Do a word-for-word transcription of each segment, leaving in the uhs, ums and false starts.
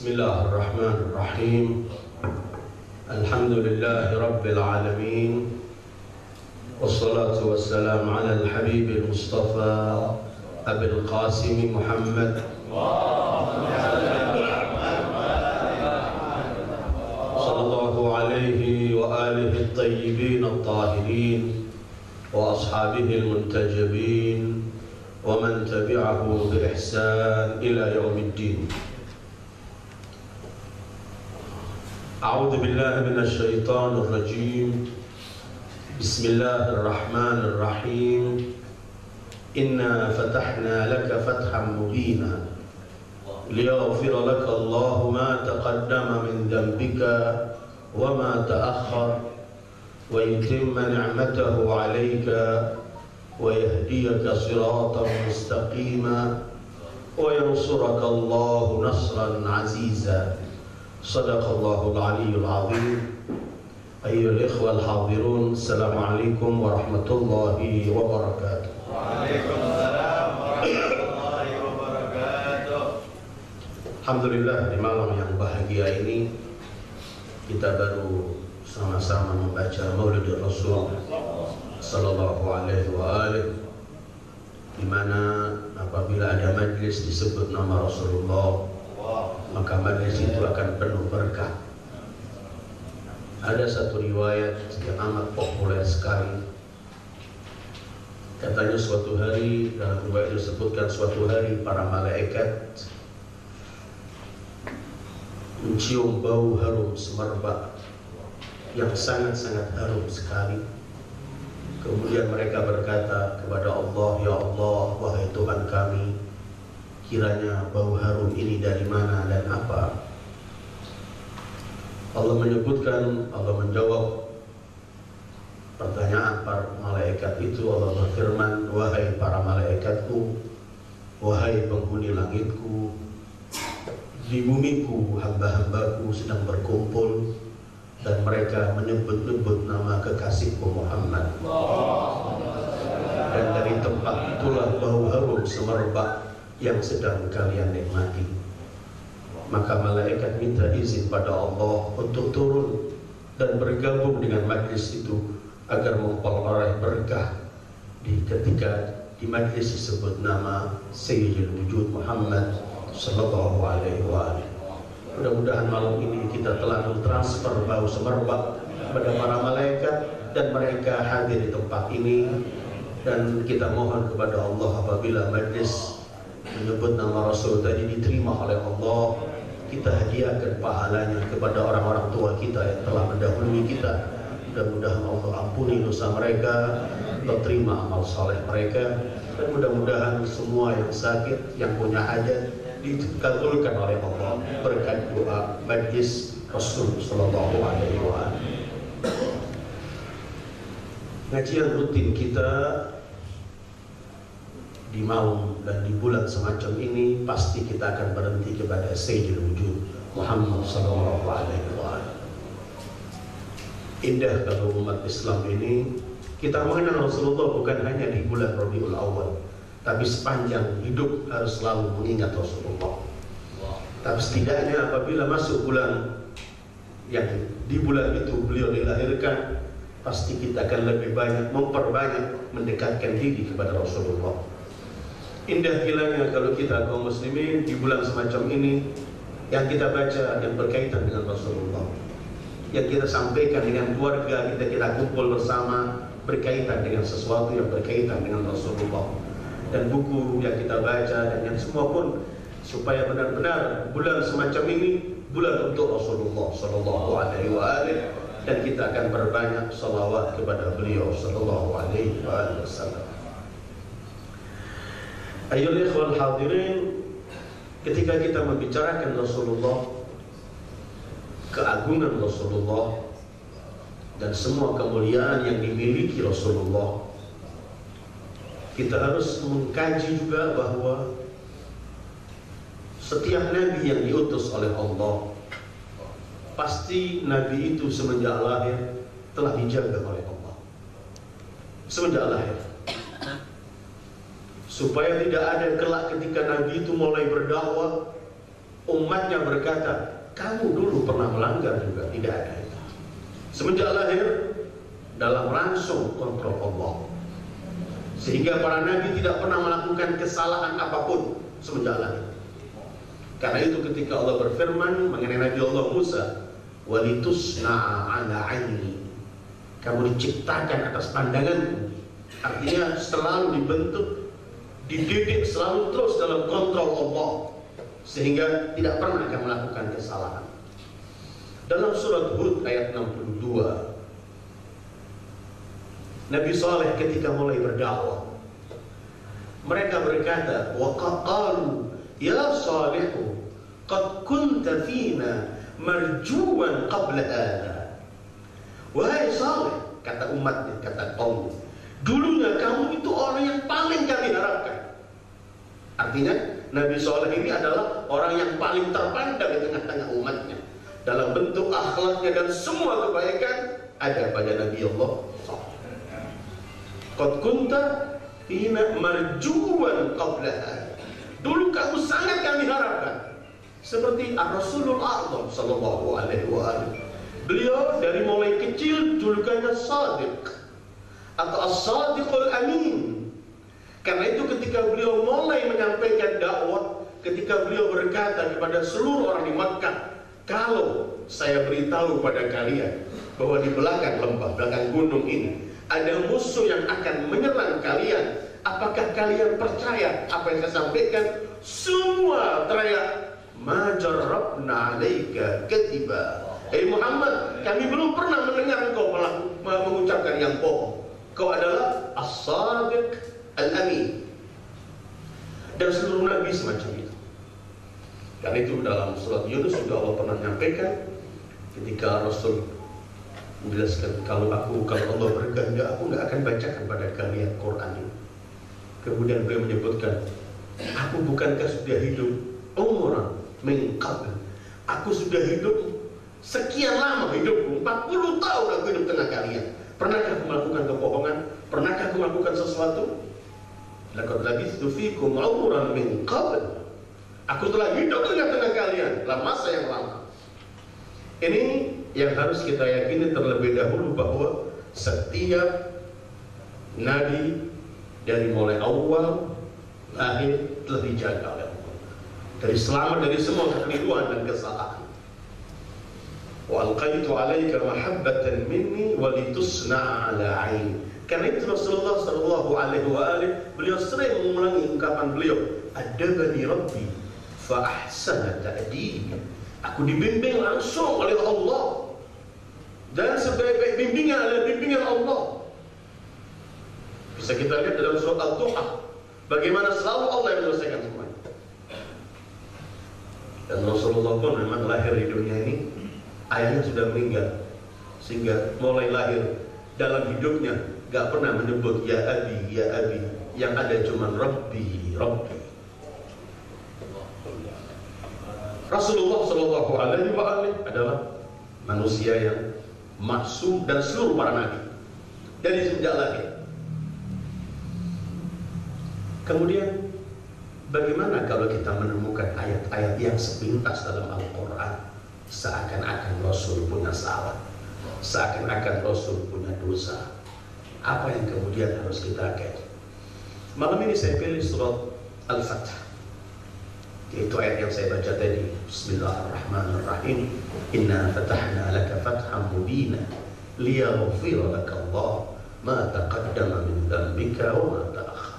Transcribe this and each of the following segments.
Bismillahirrahmanirrahim. Alhamdulillahi Rabbil Alamin. Wassalatu wassalamu ala al-habib al-mustafa Abil Qasim Muhammad sallallahu alaihi wa alihi at-tayyibin at-tahirin wa ashabihi al-muntajabin wa man tabi'ahu bi ihsan ila yaumiddin. A'udzu billahi minasy syaithanir rajim. Bismillahir rahmanir Inna fatahna laka fathan mubina liyaghfira laka Allahu ma taqaddama min dhanbika wa ma ta'akhkhar wa yutimma ni'matahu 'alayka wa yahdiyaka siratan mustaqima wa yansuraka Allahu nasran 'aziza. Sadaqallahul aliyyul 'azim. Ayyuhal ikhwal hadirun, assalamualaikum warahmatullahi wabarakatuh. Waalaikumsalam warahmatullahi wabarakatuh. Alhamdulillah, di malam yang bahagia ini kita baru sama-sama membaca Maulid Rasul sallallahu alaihi wa alihi, di mana apabila ada majlis disebut nama Rasulullah, maka majlis itu akan penuh berkah. Ada satu riwayat yang amat populer sekali. Katanya suatu hari, dalam riwayat disebutkan suatu hari para malaikat mencium bau harum semerbak yang sangat-sangat harum sekali. Kemudian mereka berkata kepada Allah, "Ya Allah, wahai Tuhan kami, kiranya bau harum ini dari mana dan apa?" Allah menyebutkan, Allah menjawab pertanyaan para malaikat itu. Allah berfirman, "Wahai para malaikatku, wahai penghuni langitku, di bumiku hamba-hambaku sedang berkumpul dan mereka menyebut-nyebut nama kekasihku Muhammad. Dan dari tempat itulah bau harum semerbak yang sedang kalian nikmati." Maka malaikat minta izin pada Allah untuk turun dan bergabung dengan majlis itu agar memperoleh berkah di ketika di majlis disebut nama Sayyidul Wujud Muhammad sallallahu alaihi wa alihi. Mudah-mudahan malam ini kita telah mentransfer bau semerbak kepada para malaikat dan mereka hadir di tempat ini, dan kita mohon kepada Allah apabila majlis menyebut nama Rasul tadi diterima oleh Allah, kita hadiahkan pahalanya kepada orang-orang tua kita yang telah mendahului kita. Mudah-mudahan Allah ampuni dosa mereka, Allah terima amal saleh mereka, dan mudah-mudahan semua yang sakit, yang punya hajat dikabulkan oleh Allah berkat doa majlis Rasul sallallahu alaihi wasallam. Ngajian rutin kita di malam dan di bulan semacam ini pasti kita akan berhenti kepada Sayyidul Wujud Muhammad sallallahu alaihi wasallam. Indah kalau umat Islam ini kita mengenal Rasulullah bukan hanya di bulan Rabiul Awal, tapi sepanjang hidup harus selalu mengingat Rasulullah. Tapi setidaknya apabila masuk bulan yang di bulan itu beliau dilahirkan, pasti kita akan lebih banyak memperbanyak mendekatkan diri kepada Rasulullah. Indah gilanya kalau kita kaum muslimin di bulan semacam ini yang kita baca yang berkaitan dengan Rasulullah, yang kita sampaikan dengan keluarga kita, kita kumpul bersama berkaitan dengan sesuatu yang berkaitan dengan Rasulullah, dan buku yang kita baca dan yang semua pun supaya benar-benar bulan semacam ini bulan untuk Rasulullah sallallahu alaihi wasallam, dan kita akan berbanyak salawat kepada beliau sallallahu alaihi wasallam. Ayyuhal ikhwal hadirin, ketika kita membicarakan Rasulullah, keagungan Rasulullah dan semua kemuliaan yang dimiliki Rasulullah, kita harus mengkaji juga bahwa setiap nabi yang diutus oleh Allah, pasti nabi itu semenjak lahir telah dijaga oleh Allah. Semenjak lahir, supaya tidak ada kelak ketika nabi itu mulai berdakwah umatnya berkata, kamu dulu pernah melanggar juga. Tidak ada itu. Semenjak lahir dalam langsung kontrol Allah, sehingga para nabi tidak pernah melakukan kesalahan apapun semenjak lahir. Karena itu ketika Allah berfirman mengenai Nabi Allah Musa, walitusna'a ala aini, kamu diciptakan atas pandanganku, artinya selalu dibentuk, dididik, selalu terus dalam kontrol Allah, sehingga tidak pernah akan melakukan kesalahan. Dalam surat Hud ayat enam puluh dua, Nabi Saleh ketika mulai berdakwah, mereka berkata, wa qalu ya Salihu qad kunta fina marjuwan qabla hadha. Wahai Saleh, kata umatnya, kata kaum, dulunya kamu itu orang yang paling kami harapkan. Artinya Nabi Saleh ini adalah orang yang paling terpandang di tengah-tengah umatnya. Dalam bentuk akhlaknya dan semua kebaikan ada pada Nabi Allah Saleh. Qad kunta fina marjuwan qabla hadha. Dulu kamu sangat kami harapkan. Seperti Rasulullah sallallahu alaihi wasallam. Beliau dari mulai kecil julukannya Shadiq atau As-Sadiqul Amin. Karena itu ketika beliau mulai menyampaikan dakwah, ketika beliau berkata kepada seluruh orang di Makkah, kalau saya beritahu pada kalian bahwa di belakang lembah, belakang gunung ini ada musuh yang akan menyerang kalian, apakah kalian percaya apa yang saya sampaikan? Semua teriak, ma jarrabna alaika kadiba. Eh Muhammad, kami belum pernah mendengar engkau mengucapkan yang bohong. Kau adalah as-sadiq al-amin. Dan seluruh nabi semacam itu. Karena itu dalam surat Yunus juga Allah pernah menyampaikan ketika Rasul menjelaskan, kalau aku, kalau Allah berkehendak, aku nggak akan bacakan pada kalian Quran ini. Kemudian beliau menyebutkan, aku bukankah sudah hidup umuran min qabl, aku sudah hidup sekian lama hidupku, empat puluh tahun aku hidup tengah kalian. Pernahkah aku melakukan kebohongan? Pernahkah aku melakukan sesuatu? Laqad labistu fikum umuran min qabl, aku telah hidup tengah-tengah kalian dalam masa yang lama. Ini yang harus kita yakini terlebih dahulu, bahwa setiap nabi dari mulai awal lahir telah dijaga oleh Allah, dari selamat dari semua kekeliruan dan kesalahan. Wa alqaitu alaika mahabbatan minni wa litusna'a ala 'aini. Karena itu Rasulullah sallallahu alaihi wasallam beliau sering mengulangi ungkapan beliau, adabani rabbi fa ahsana ta'dibi. Aku dibimbing langsung oleh Allah, dan sebaik-baik bimbingan adalah bimbingan Allah. Bisa kita lihat dalam surat Al-Duha, bagaimana selalu Allah yang menyelesaikan semuanya. Dan Rasulullah pun memang lahir di dunia ini, ayahnya sudah meninggal, sehingga mulai lahir dalam hidupnya gak pernah menyebut ya abi, ya abi. Yang ada cuma Rabbi, Rabbi. Rasulullah Shallallahu Alaihi Wasallam adalah manusia yang maksum, dan seluruh para nabi dari sejak lahir. Kemudian bagaimana kalau kita menemukan ayat-ayat yang sepintas dalam Al-Quran, seakan-akan Rasul punya salah, seakan-akan Rasul punya dosa? Apa yang kemudian harus kita kaji? Malam ini saya pilih surat Al-Fath, yaitu ayat yang saya baca tadi. Bismillahirrahmanirrahim. Inna fatahna laka fatham mubina liyaghfira laka Allah ma taqaddama min dhanbika wa ma ta'akhkhar.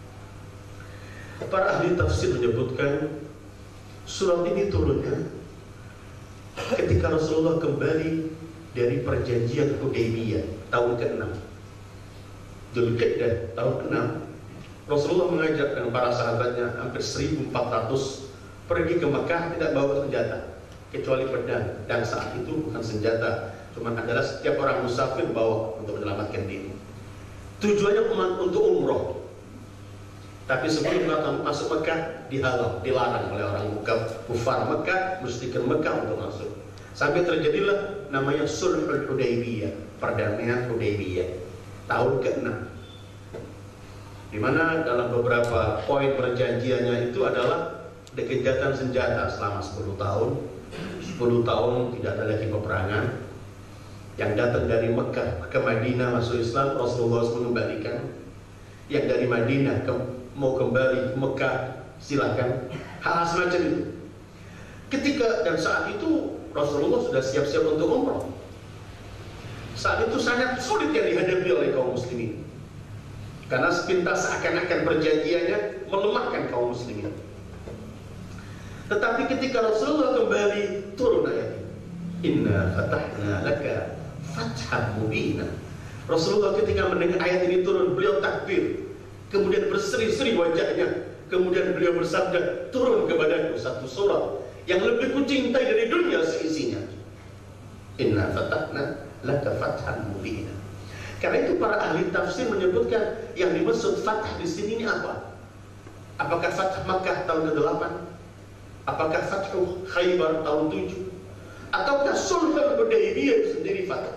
Para ahli tafsir menyebutkan surat ini turunnya ketika Rasulullah kembali dari perjanjian Hudaybiyah tahun keenam, Dzulqa'dah tahun keenam. Rasulullah mengajak dengan para sahabatnya hampir seribu empat ratus pergi ke Mekah, tidak bawa senjata kecuali pedang, dan saat itu bukan senjata, cuma adalah setiap orang musafir bawa untuk menyelamatkan diri. Tujuannya untuk umroh. Tapi sebelum datang masuk Mekah dihalau, dilarang oleh orang kufar Mekah, musyrikin Mekah untuk masuk. Sampai terjadilah namanya Sulhul Hudaybiyah, perdamaian Hudaybiyah tahun keenam, di mana dalam beberapa poin perjanjiannya itu adalah gencatan senjata selama sepuluh tahun. sepuluh tahun tidak ada lagi peperangan. Yang datang dari Mekah ke Madinah masuk Islam, Rasulullah mengembalikan. Yang dari Madinah ke, mau kembali ke Mekah, silakan. Hal semacam itu. Ketika dan saat itu Rasulullah sudah siap-siap untuk umrah. Saat itu sangat sulit yang dihadapi oleh kaum muslimin, karena sepintas seakan-akan perjanjiannya melemahkan kaum muslimin. Tetapi ketika Rasulullah kembali, turun ayat ini, Inna fatahna laka fatham mubina. Rasulullah ketika mendengar ayat ini turun, beliau takbir, kemudian berseri-seri wajahnya, kemudian beliau bersabda, turun kepadaku satu surat yang lebih kucintai dari dunia seisinya. Inna fatahna laka fatham mubina. Karena itu para ahli tafsir menyebutkan yang dimaksud fathah di sini ini apa? Apakah fathah Makkah tahun kedelapan? Apakah fathu Khaybar tahun tujuh? Ataukah sulhul Hudaybiyah itu sendiri fathah?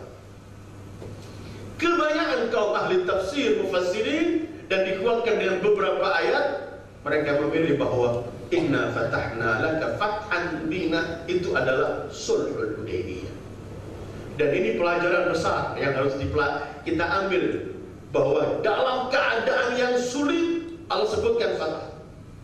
Kebanyakan kaum ahli tafsir mufassirin dan dikuatkan dengan beberapa ayat, mereka memilih bahwa inna fatahna laka fathan mubina itu adalah sulhul Hudaybiyah. Dan ini pelajaran besar yang harus kita ambil, bahwa dalam keadaan yang sulit Allah sebutkan fathah.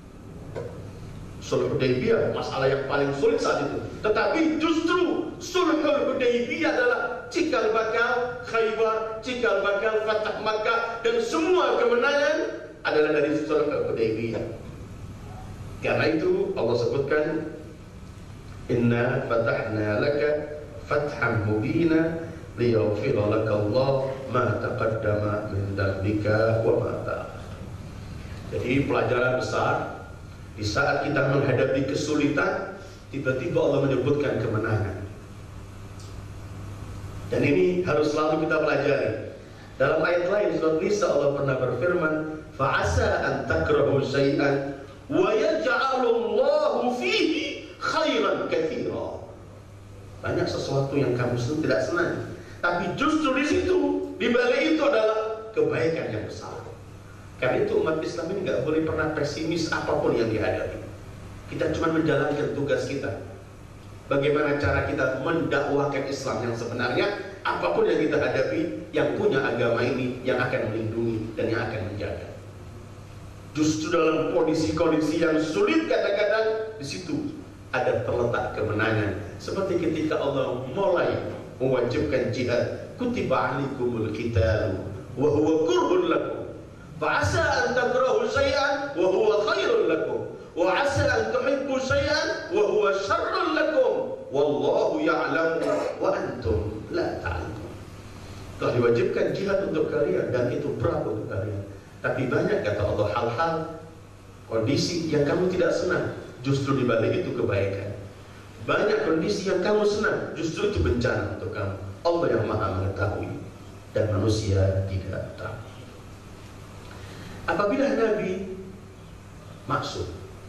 Sulh Hudaybiyah masalah yang paling sulit saat itu, tetapi justru Sulhul Hudaybiyah adalah cikal bakal Khaybar, cikal bakal Fatah Makkah, dan semua kemenangan adalah dari Sulhul Hudaybiyah. Karena itu Allah sebutkan inna fatahna laka fatham mubina liyaghfira laka Allah ma taqaddama min dhanbika wa ma ta'akhkhara. Jadi pelajaran besar di saat kita menghadapi kesulitan, tiba-tiba Allah menyebutkan kemenangan. Dan ini harus selalu kita pelajari. Dalam ayat lain surat Nisa Allah pernah berfirman, fa'asa an takrahu syai'an wa yaj'alullahu fihi khairan katsira. Banyak sesuatu yang kamu tidak senang, tapi justru di situ, di balik itu adalah kebaikan yang besar. Karena itu umat Islam ini nggak boleh pernah pesimis apapun yang dihadapi. Kita cuma menjalankan tugas kita. Bagaimana cara kita mendakwahkan Islam yang sebenarnya, apapun yang kita hadapi, yang punya agama ini yang akan melindungi dan yang akan menjaga. Justru dalam kondisi-kondisi yang sulit kadang-kadang, di situ ada terletak kemenangan. Seperti ketika Allah mulai mewajibkan jihad, kutiba alaikumul qitalu wa huwa kurhun lakum. Fa'asa an takrahu syai'an wa huwa khairun lakum wa 'asa an tuhibbu syai'an wa huwa syarrun lakum wallahu ya'lamu wa antum la ta'lamun. Telah diwajibkan jihad untuk kalian dan itu berat untuk kalian. Tapi banyak kata Allah hal-hal kondisi yang kamu tidak senang, justru di balik itu kebaikan. Banyak kondisi yang kamu senang, justru itu bencana untuk kamu. Allah yang Maha mengetahui dan manusia tidak tahu. Apabila Nabi maksud,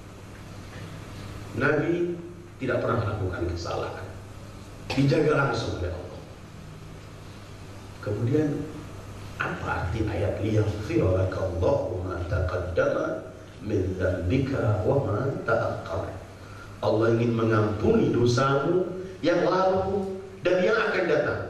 Nabi tidak pernah melakukan kesalahan, dijaga langsung oleh Allah. Kemudian apa arti ayat liyaghfira laka Allahu ma taqaddama min dzambika wa ma ta'akhkhara? Allah ingin mengampuni dosamu yang lalu dan yang akan datang.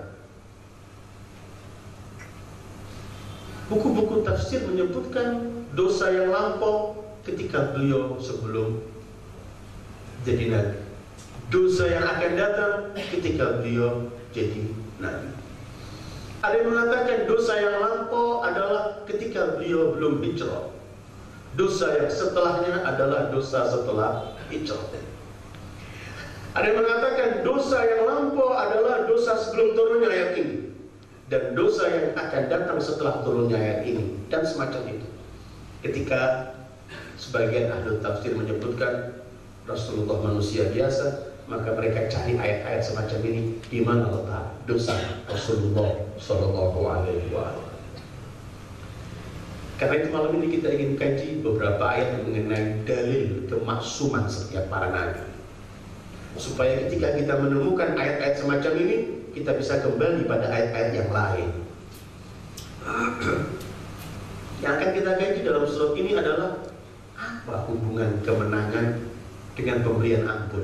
Buku-buku tafsir menyebutkan dosa yang lampau ketika beliau sebelum jadi nabi, dosa yang akan datang ketika beliau jadi nabi. Ada yang mengatakan dosa yang lampau adalah ketika beliau belum hijrah. Dosa yang setelahnya adalah dosa setelah hijrah. Ada yang mengatakan dosa yang lampau adalah dosa sebelum turunnya ayat ini, dan dosa yang akan datang setelah turunnya ayat ini, dan semacam itu. Ketika sebagian ahli tafsir menyebutkan Rasulullah manusia biasa, maka mereka cari ayat-ayat semacam ini, di mana letak dosa Rasulullah Shallallahu Alaihi Wasallam. Karena itu malam ini kita ingin kaji beberapa ayat mengenai dalil kemaksuman setiap para nabi, supaya ketika kita menemukan ayat-ayat semacam ini, kita bisa kembali pada ayat-ayat yang lain. Yang akan kita kaji dalam surat ini adalah apa hubungan kemenangan dengan pemberian ampun.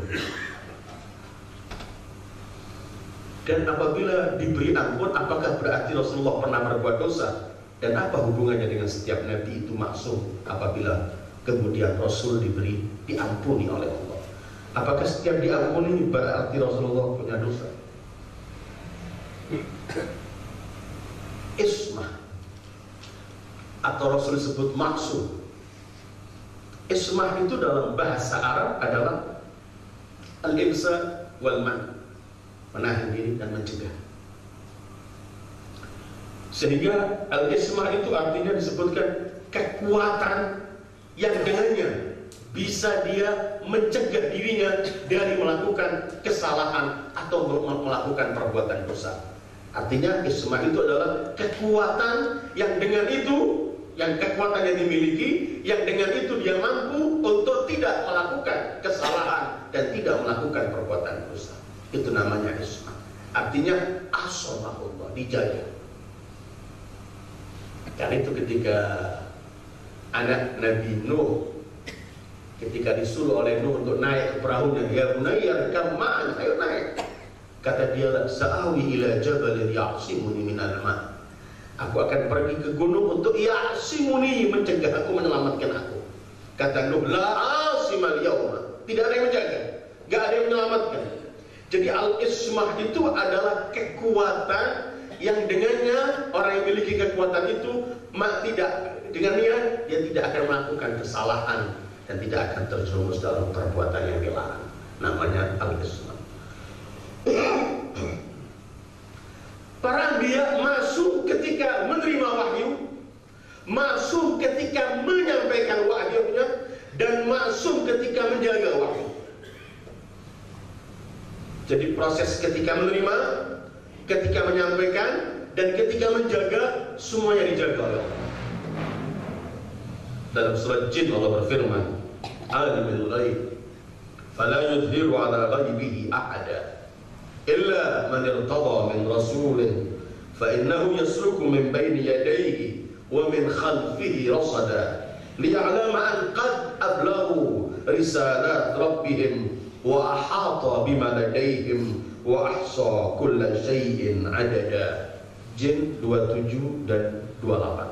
Dan apabila diberi ampun, apakah berarti Rasulullah pernah berbuat dosa? Dan apa hubungannya dengan setiap nabi itu maksum apabila kemudian Rasul diberi diampuni oleh Allah? Apakah setiap diampuni berarti Rasulullah punya dosa? Ismah atau Rasul sebut maksum. Ismah itu dalam bahasa Arab adalah al-imsa wal man, menahan diri dan mencegah. Sehingga al-ismah itu artinya disebutkan kekuatan yang dengannya bisa dia mencegah dirinya dari melakukan kesalahan atau melakukan perbuatan dosa. Artinya ismah itu adalah kekuatan yang dengan itu, yang kekuatan yang dimiliki, yang dengan itu dia mampu untuk tidak melakukan kesalahan dan tidak melakukan perbuatan dosa. Itu namanya ismah. Artinya asamahullah, dijaga. Karena itu ketika anak Nabi Nuh, ketika disuruh oleh Nuh untuk naik ke perahunya, ya bunayya rkab ma'ana, ayo naik. Kata dia, sa'awi ila jabalin ya'simuni minal ma'. Aku akan pergi ke gunung untuk ya'simuni, mencegah aku, menyelamatkan aku. Kata Nuh, la asimal yawma, tidak ada yang menjaga, gak ada yang menyelamatkan. Jadi al-ismah itu adalah kekuatan yang dengannya orang yang memiliki kekuatan itu mak tidak dengannya dia tidak akan melakukan kesalahan dan tidak akan terjerumus dalam perbuatan yang dilarang. Namanya al-ismah. Para anbiya masuk ketika menerima wahyu, masuk ketika menyampaikan wahyunya, dan masuk ketika menjaga wahyu. Jadi proses ketika menerima, ketika menyampaikan, dan ketika menjaga, semuanya dijaga oleh Allah. Dalam surat Jin Allah berfirman, Alimul ghaib fala yudhiru ala ghaibihi ahada illa man irtada min rasulin fa innahu yasluku min bayni yadayhi wa min khalfihi rasada liya'lama an qad ablaghu risalat rabbihim wa ahata bima ladayhim wa ahsa kulla syai'in adada. Jin dua puluh tujuh dan dua puluh delapan.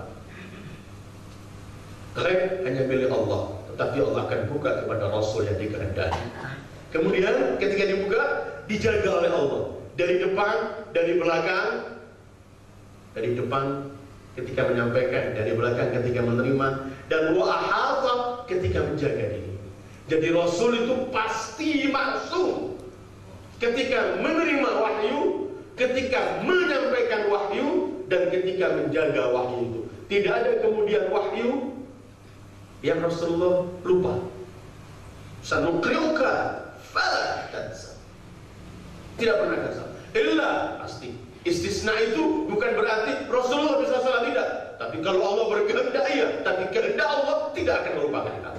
Ghaib hanya milik Allah, tetapi Allah akan buka kepada Rasul yang dikehendaki. Kemudian ketika dibuka, dijaga oleh Allah dari depan, dari belakang, dari depan ketika menyampaikan, dari belakang ketika menerima, dan wa ahata ketika menjaga diri. Jadi Rasul itu pasti maksum ketika menerima wahyu, ketika menyampaikan wahyu, dan ketika menjaga wahyu itu. Tidak ada kemudian wahyu yang Rasulullah lupa. Sanuqri'uka fala tansa. Tidak pernah tansa. Illa pasti. Istisna itu bukan berarti Rasulullah bisa salah, tidak. Tapi kalau Allah berkehendak iya, tapi kehendak Allah tidak akan melupakan kamu.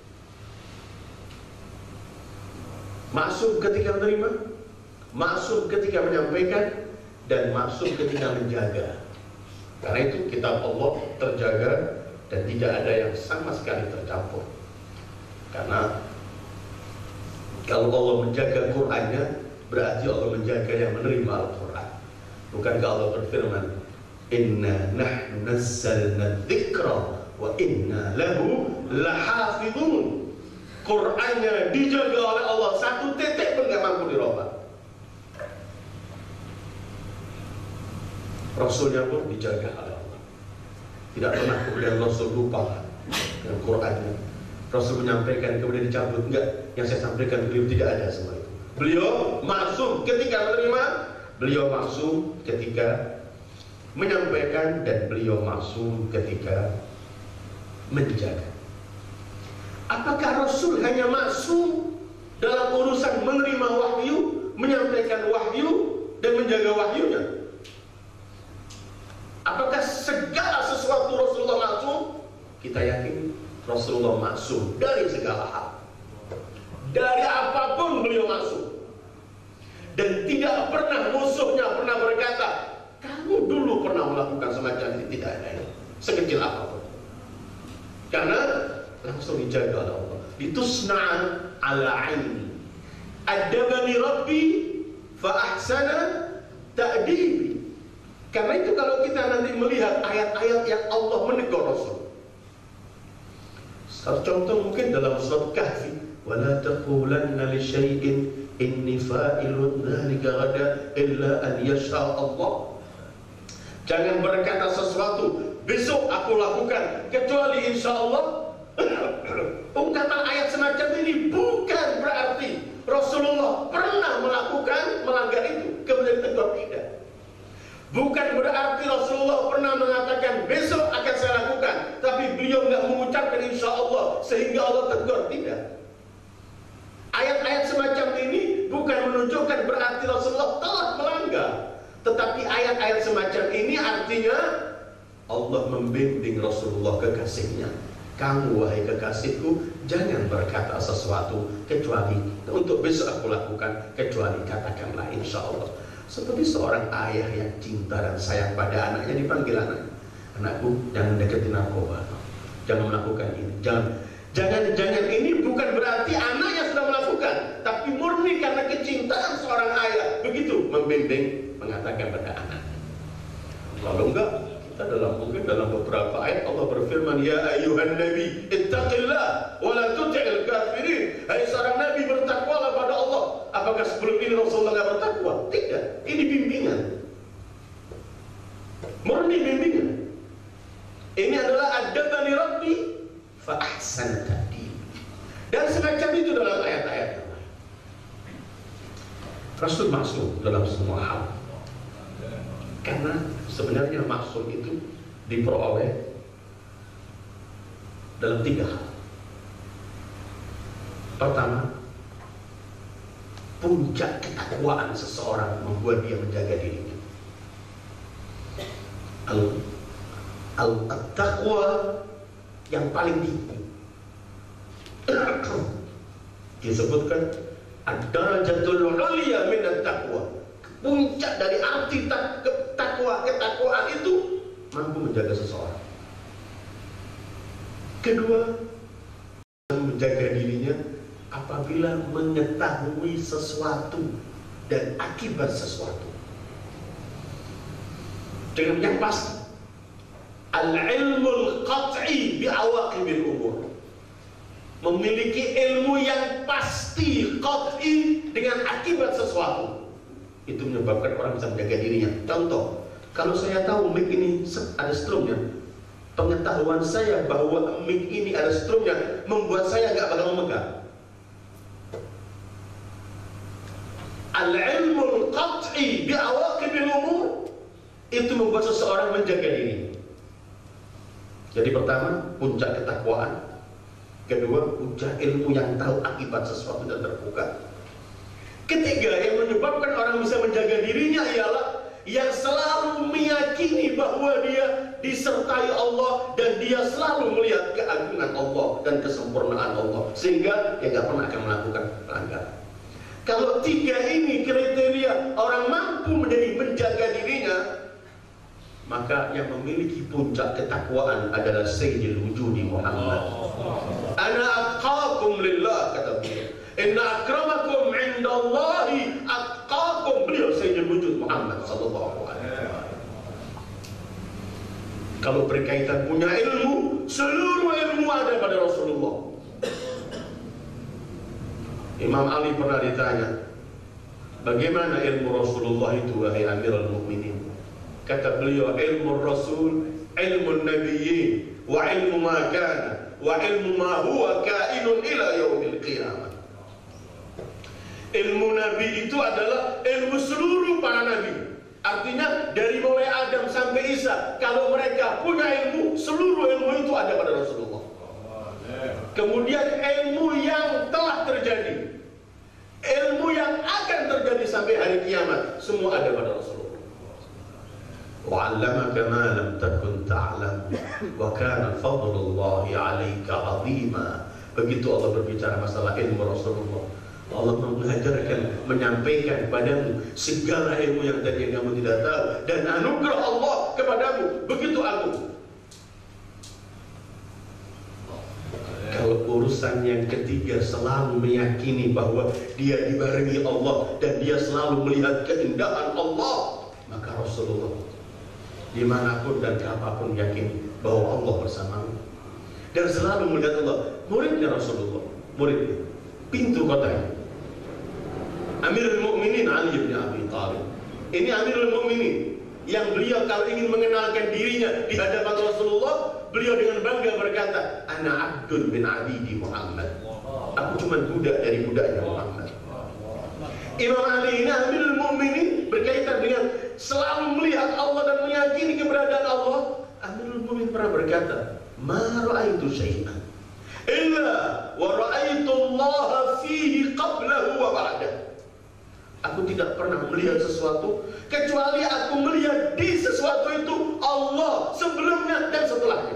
Maksum ketika menerima, maksum ketika menyampaikan, dan maksum ketika menjaga. Karena itu kitab Allah terjaga dan tidak ada yang sama sekali tercampur. Karena kalau Allah menjaga Qur'annya, berarti Allah menjaga yang menerima Al-Quran. Bukankah Allah berfirman, Inna nahnu nazzalna dzikra wa inna lahu lahafidhun. Qur'annya dijaga oleh Allah, satu titik pun gak mampu dirubah. Rasulnya pun dijaga oleh Allah. Tidak pernah kemudian Rasul lupa dengan Qur'annya. Rasul menyampaikan kemudian dicabut, enggak. Yang saya sampaikan beliau tidak ada semua itu. Beliau maksum ketika menerima, beliau maksum ketika menyampaikan, dan beliau maksum ketika menjaga. Apakah Rasul hanya maksum dalam urusan menerima wahyu, menyampaikan wahyu, dan menjaga wahyunya? Apakah segala sesuatu Rasulullah maksum? Kita yakin Rasulullah maksum dari segala hal. Dari apapun beliau maksum. Dan tidak pernah musuhnya pernah berkata, kamu dulu pernah melakukan semacam ini. Tidak ada ini, sekecil apapun. Karena langsung dijaga oleh Allah. Ditusna ala aini. Adabani Rabbi fa ahsana ta'dibi. Karena itu kalau kita nanti melihat ayat-ayat yang Allah menegur Rasul, salah contoh mungkin dalam surat Kahfi, wala taqulanna li syai'in inni fa'ilun dzalika ghadan illa an yasha Allah. Jangan berkata sesuatu besok aku lakukan kecuali insya Allah. Ungkapan ayat semacam ini bukan berarti Rasulullah pernah melakukan melanggar itu kemudian tegur, tidak. Bukan berarti Rasulullah pernah mengatakan besok akan saya lakukan, tapi beliau nggak mengucapkan insya Allah sehingga Allah tegur, tidak. Ayat-ayat semacam ini bukan menunjukkan berarti Rasulullah telah melanggar, tetapi ayat-ayat semacam ini artinya Allah membimbing Rasulullah kekasihnya. Kamu wahai kekasihku, jangan berkata sesuatu kecuali untuk besok aku lakukan, kecuali katakanlah insya Allah. Seperti seorang ayah yang cinta dan sayang pada anaknya dipanggil anak, anakku jangan deketin narkoba, jangan melakukan ini, jangan, jangan, jangan. Ini bukan berarti anaknya sudah melakukan, tapi murni karena kecintaan seorang ayah begitu membimbing, mengatakan pada anak. Kalau enggak, kita dalam mungkin dalam beberapa ayat Allah berfirman, ya ayyuhan nabi ittaqillah wa la tuti'il kafirin. Hai seorang nabi, bertakwalah pada Allah. Apakah sebelum ini Rasulullah tidak bertakwa? Tidak. Ini bimbingan, murni bimbingan. Ini adalah adabani Rabbi fa ahsana ta'dib. Dan semacam itu dalam ayat-ayat yang lain. Rasul masuk dalam semua hal, karena sebenarnya maksud itu diperoleh dalam tiga hal. Pertama, puncak ketakwaan seseorang membuat dia menjaga dirinya. Al-taqwa yang paling tinggi disebutkan ad-darajatul ulya min at-taqwa. Puncak dari arti takwa, ketakwaan itu mampu menjaga seseorang. Kedua, menjaga dirinya apabila mengetahui sesuatu dan akibat sesuatu dengan yang pasti. Al-ilmul qat'i bi'awaqibil umur. Memiliki ilmu yang pasti, qat'i, dengan akibat sesuatu. Itu menyebabkan orang bisa menjaga dirinya. Contoh, kalau saya tahu mic ini ada strumnya, pengetahuan saya bahwa mic ini ada strumnya membuat saya nggak bakal memegang. Al-ilmul qat'i bi'awaqibil umur itu membuat seseorang menjaga diri. Jadi pertama, puncak ketakwaan. Kedua, puncak ilmu yang tahu akibat sesuatu dan terbuka. Ketiga, yang menyebabkan orang bisa menjaga dirinya ialah yang selalu meyakini bahwa dia disertai Allah dan dia selalu melihat keagungan Allah dan kesempurnaan Allah, sehingga dia nggak pernah akan melakukan pelanggaran. Kalau tiga ini kriteria orang mampu menjadi menjaga dirinya, maka yang memiliki puncak ketakwaan adalah Sayyidul Wujudi Muhammad. Ana atqakum lillah, kata beliau. Inna akramakum indallahi atqakum. Beliau Sayyidul Wujud Muhammad sallallahu alaihi wasallam. Kalau berkaitan punya ilmu, seluruh ilmu ada pada Rasulullah. Imam Ali pernah ditanya, bagaimana ilmu Rasulullah itu wahai Amirul Mukminin? Kata beliau, ilmu Rasul, ilmu Nabiyyin, wa ilmu ma kana, wa ilmu ma huwa kainun ila yaumil qiyamah. Ilmu Nabi itu adalah ilmu seluruh para Nabi. Artinya dari mulai Adam sampai Isa, kalau mereka punya ilmu, seluruh ilmu itu ada pada Rasulullah. Kemudian ilmu yang telah terjadi, ilmu yang akan terjadi sampai hari kiamat, semua ada pada Rasulullah. وَعَلَّمَكَ مَا لَمْ تَكُنْ تَعْلَمُ وَكَانَ فَضْلُ اللَّهِ عَلَيْكَ عَظِيمًا. Begitu Allah berbicara masalah ilmu Rasulullah, Allah mengajarkan, menyampaikan padamu segala ilmu yang tadi yang kamu tidak tahu, dan anugerah Allah kepadamu begitu agung. Kalau urusan urusan yang ketiga selalu meyakini bahwa dia dibarengi Allah dan dia selalu melihat keindahan Allah, maka Rasulullah dimanapun dan apapun yakin bahwa Allah bersamamu dan selalu melihat Allah. Muridnya Rasulullah, muridnya, pintu kotanya Amirul Mukminin Ali bin Abi Thalib. Ini Amirul Mukminin yang beliau kalau ingin mengenalkan dirinya di hadapan Rasulullah, beliau dengan bangga berkata, ana abdun min abidi Muhammad. Aku cuma budak dari budaknya Muhammad. Imam Ali ini Amirul Mukminin berkaitan dengan selalu melihat Allah dan meyakini keberadaan Allah. Amirul Mukminin pernah berkata, ma ra'aitu syai'an illa wa ra'aitu Allah fihi qablahu wa ba'dahu. Aku tidak pernah melihat sesuatu kecuali aku melihat di sesuatu itu Allah sebelumnya dan setelahnya.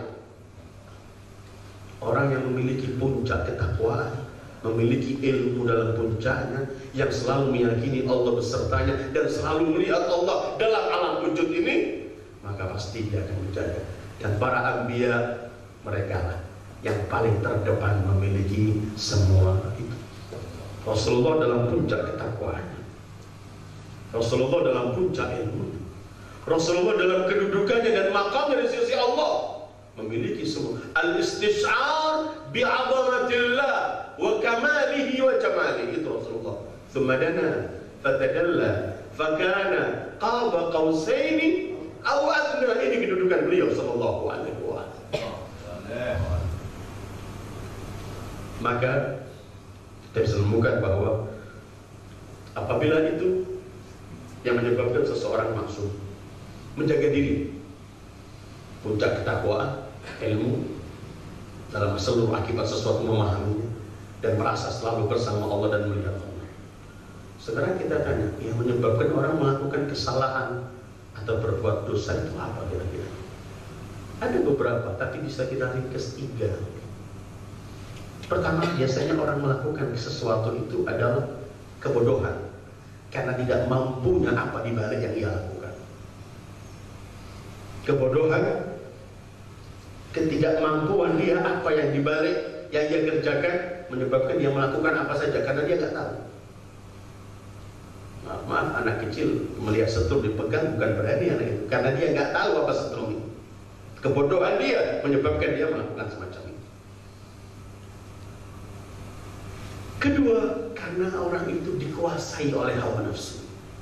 Orang yang memiliki puncak ketakwaan, memiliki ilmu dalam puncaknya, yang selalu meyakini Allah besertanya dan selalu melihat Allah dalam alam wujud ini, maka pasti dia akan menjaga. Dan para anbiya, mereka lah yang paling terdepan memiliki semua itu. Rasulullah dalam puncak ketakwaannya, Rasulullah dalam puncak ilmu, Rasulullah dalam kedudukannya dan makamnya di sisi Allah memiliki semua al-istish'ar bi'azamatillah wa kamalihi wa jamalihi. Itu Rasulullah. Thumma dana fatadalla fakana qaba qausaini aw adna. Ini kedudukan beliau sallallahu alaihi wasallam. Maka kita bisa menemukan bahwa apabila itu yang menyebabkan seseorang maksum menjaga diri, puncak ketakwaan, ilmu dalam seluruh akibat sesuatu, memahaminya dan merasa selalu bersama Allah dan melihat Allah. Sekarang kita tanya, yang menyebabkan orang melakukan kesalahan atau berbuat dosa itu apa kira-kira? Ada beberapa, tapi bisa kita ringkas tiga. Pertama, biasanya orang melakukan sesuatu itu adalah kebodohan, karena tidak mampunya apa di balik yang ia lakukan. Kebodohan, ketidakmampuan dia apa yang dibalik yang dia kerjakan menyebabkan dia melakukan apa saja karena dia nggak tahu. Maaf, maaf, anak kecil melihat setrum dipegang bukan berani anak itu, karena dia nggak tahu apa setrum itu. Kebodohan dia menyebabkan dia melakukan semacam itu. Kedua, karena orang itu dikuasai oleh hawa nafsu,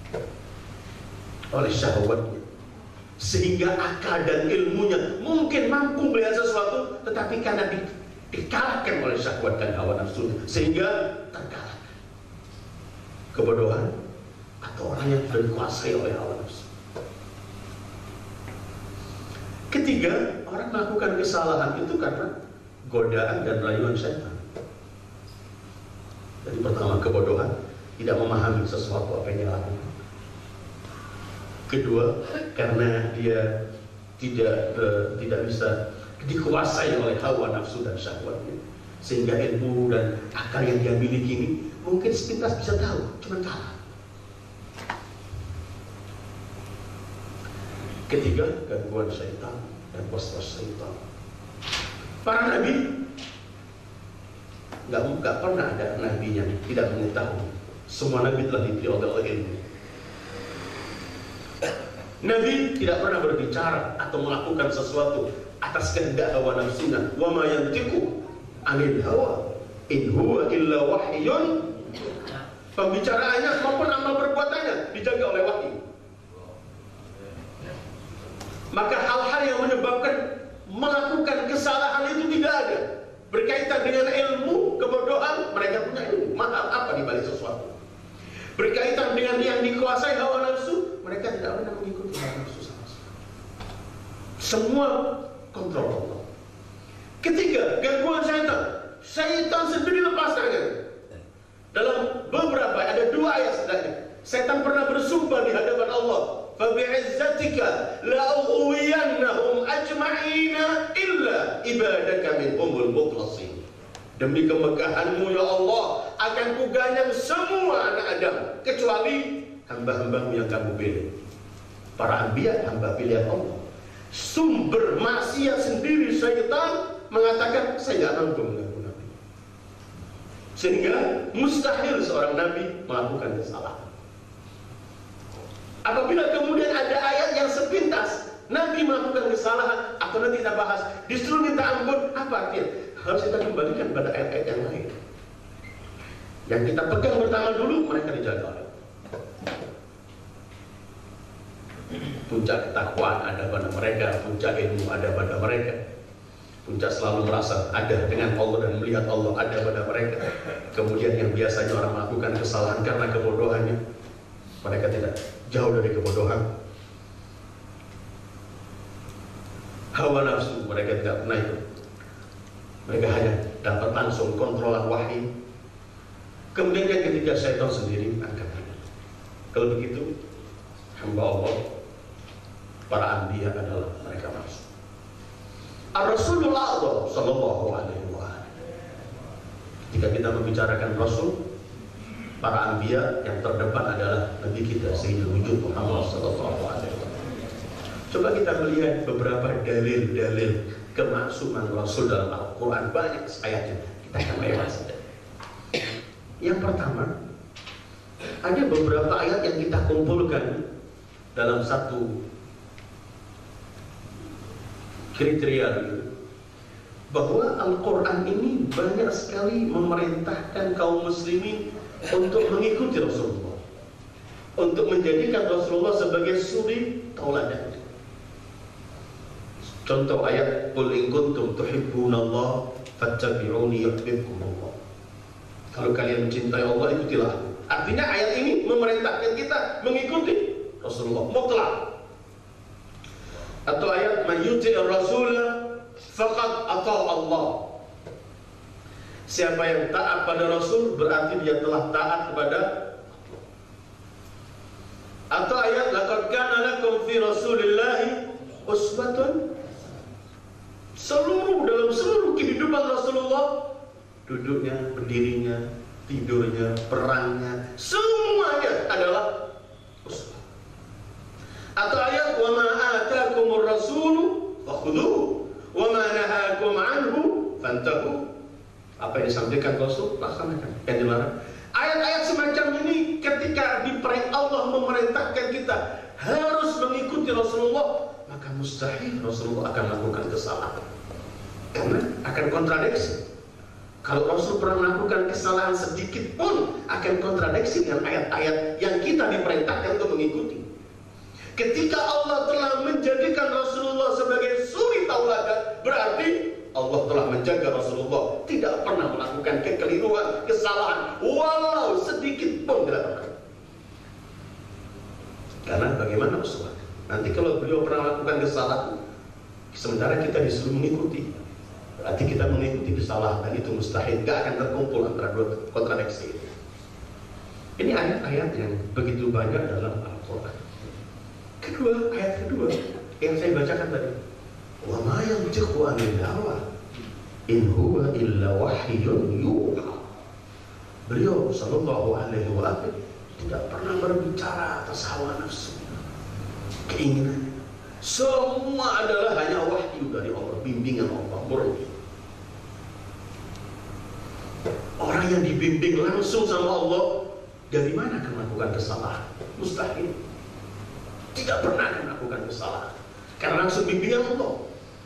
oleh syahwatnya, sehingga akal dan ilmunya mungkin mampu melihat sesuatu, tetapi karena di, dikalahkan oleh syahwat dan hawa nafsu, sehingga terkalahkan. Kebodohan atau orang yang sudah dikuasai oleh hawa nafsu. Ketiga, orang melakukan kesalahan itu karena godaan dan rayuan syaitan. Jadi pertama, kebodohan, tidak memahami sesuatu apa yang dia lakukan. Kedua, karena dia tidak uh, tidak bisa dikuasai oleh hawa nafsu dan syahwatnya, sehingga ilmu dan akal yang dia miliki ini mungkin sepintas bisa tahu, cuma kalah. Ketiga, gangguan syaitan dan waswas syaitan. Para nabi nggak nggak pernah ada nabi yang tidak mengetahui. Semua nabi telah diberi oleh ilmu. Nabi tidak pernah berbicara atau melakukan sesuatu atas kehendak hawa nafsunya. Wa ma yantiqu anil hawa in huwa illa wahyun. Pembicaraannya maupun amal perbuatannya dijaga oleh wahyu. Maka hal-hal yang menyebabkan melakukan kesalahan itu tidak ada. Berkaitan dengan ilmu, kebodohan, mereka punya ilmu. Mahal apa di balik sesuatu. Berkaitan dengan yang dikuasai hawa nafsu, mereka tidak pernah mengikuti hawa nafsu sama sekali. Semua kontrol Allah. Ketiga, gangguan syaitan. Syaitan sendiri lepas tangan. Dalam beberapa, ada dua ayat sebenarnya. Syaitan pernah bersumpah di hadapan Allah. فَبِعِزَّتِكَ لَأُغْوِيَنَّهُمْ أَجْمَعِينَ إِلَّا إِبَادَكَ مِنْهُمُ الْمُخْلَصِينَ. Demi kemegahanmu ya Allah, akan kuganyang semua anak Adam kecuali hamba-hambamu yang kamu pilih. Para anbiya, hamba pilihan Allah. Sumber maksiat sendiri syaitan mengatakan, saya tidak mampu mengganggu Nabi. Sehingga mustahil seorang nabi melakukan kesalahan. Apabila kemudian ada ayat yang sepintas nabi melakukan kesalahan, atau nanti kita bahas disuruh minta ampun, apa artinya? Harus kita kembalikan pada ayat-ayat yang lain. Yang kita pegang pertama dulu, mereka dijaga oleh puncak ketakwaan ada pada mereka, puncak ilmu ada pada mereka, puncak selalu merasa ada dengan Allah dan melihat Allah ada pada mereka. Kemudian yang biasanya orang melakukan kesalahan karena kebodohannya, mereka tidak jauh dari kebodohan. Hawa nafsu mereka tidak pernah itu. Mereka hanya dapat langsung kontrolan wahyu. Kemudian yang ketiga, syaitan sendiri angkat tangan. Kalau begitu, hamba Allah, para anbiya adalah mereka masuk. Ar-Rasulullah sallallahu alaihi wasallam. Jika kita membicarakan Rasul, para anbiya yang terdepan adalah Nabi kita Sayyidul Wujud Muhammad sallallahu alaihi wasallam. Coba kita melihat beberapa dalil-dalil kemaksuman Rasul dalam Al-Quran, banyak ayatnya. Kita akan lewat saja. Yang pertama, ada beberapa ayat yang kita kumpulkan dalam satu kriteria, bahwa Al-Quran ini banyak sekali memerintahkan kaum muslimin untuk mengikuti Rasulullah, untuk menjadikan Rasulullah sebagai suri tauladan. Contoh ayat, qul in kuntum tuhibbunallah fattabi'uni yuhibbukumullah. Kalau kalian mencintai Allah, ikutilah. Artinya ayat ini memerintahkan kita mengikuti Rasulullah mutlak. Atau ayat man yuti'ir rasul faqad ata Allah. Siapa yang taat pada Rasul berarti dia telah taat kepada Allah. Atau ayat laqad kana lakum fi rasulillahi uswatun. Seluruh dalam seluruh kehidupan Rasulullah, duduknya, berdirinya, tidurnya, perangnya, semuanya adalah uswah. Atau ayat wa ma atakumur rasulu fakhudhuhu wa ma nahakum anhu fantahu. Apa yang disampaikan Rasul, laksanakan. Yang dilarang. Ayat-ayat semacam ini ketika diperintah Allah memerintahkan kita harus mengikuti Rasulullah, maka mustahil Rasulullah akan melakukan kesalahan, karena akan kontradiksi. Kalau Rasul pernah melakukan kesalahan sedikit pun akan kontradiksi dengan ayat-ayat yang kita diperintahkan untuk mengikuti. Ketika Allah telah menjadikan Rasulullah sebagai suri tauladan, berarti Allah telah menjaga Rasulullah tidak pernah melakukan kekeliruan, kesalahan, walau sedikit pun tidak pernah. Karena bagaimana Rasulullah? Nanti kalau beliau pernah melakukan kesalahan, sementara kita disuruh mengikuti, berarti kita mengikuti kesalahan, dan itu mustahil, gak akan terkumpul antara dua kontradiksi itu. Ini ayat-ayat yang begitu banyak dalam Al-Quran. Kedua, ayat kedua yang saya bacakan tadi, wa ma yantiqu anil hawa in huwa illa wahyun yuha. Beliau sallallahu alaihi wasallam tidak pernah berbicara atas hawa nafsu, keinginan. Semua adalah hanya wahyu dari Allah, bimbingan Allah murni. Orang yang dibimbing langsung sama Allah, dari mana akan melakukan kesalahan? Mustahil. Tidak pernah akan melakukan kesalahan, karena langsung bimbingan Allah.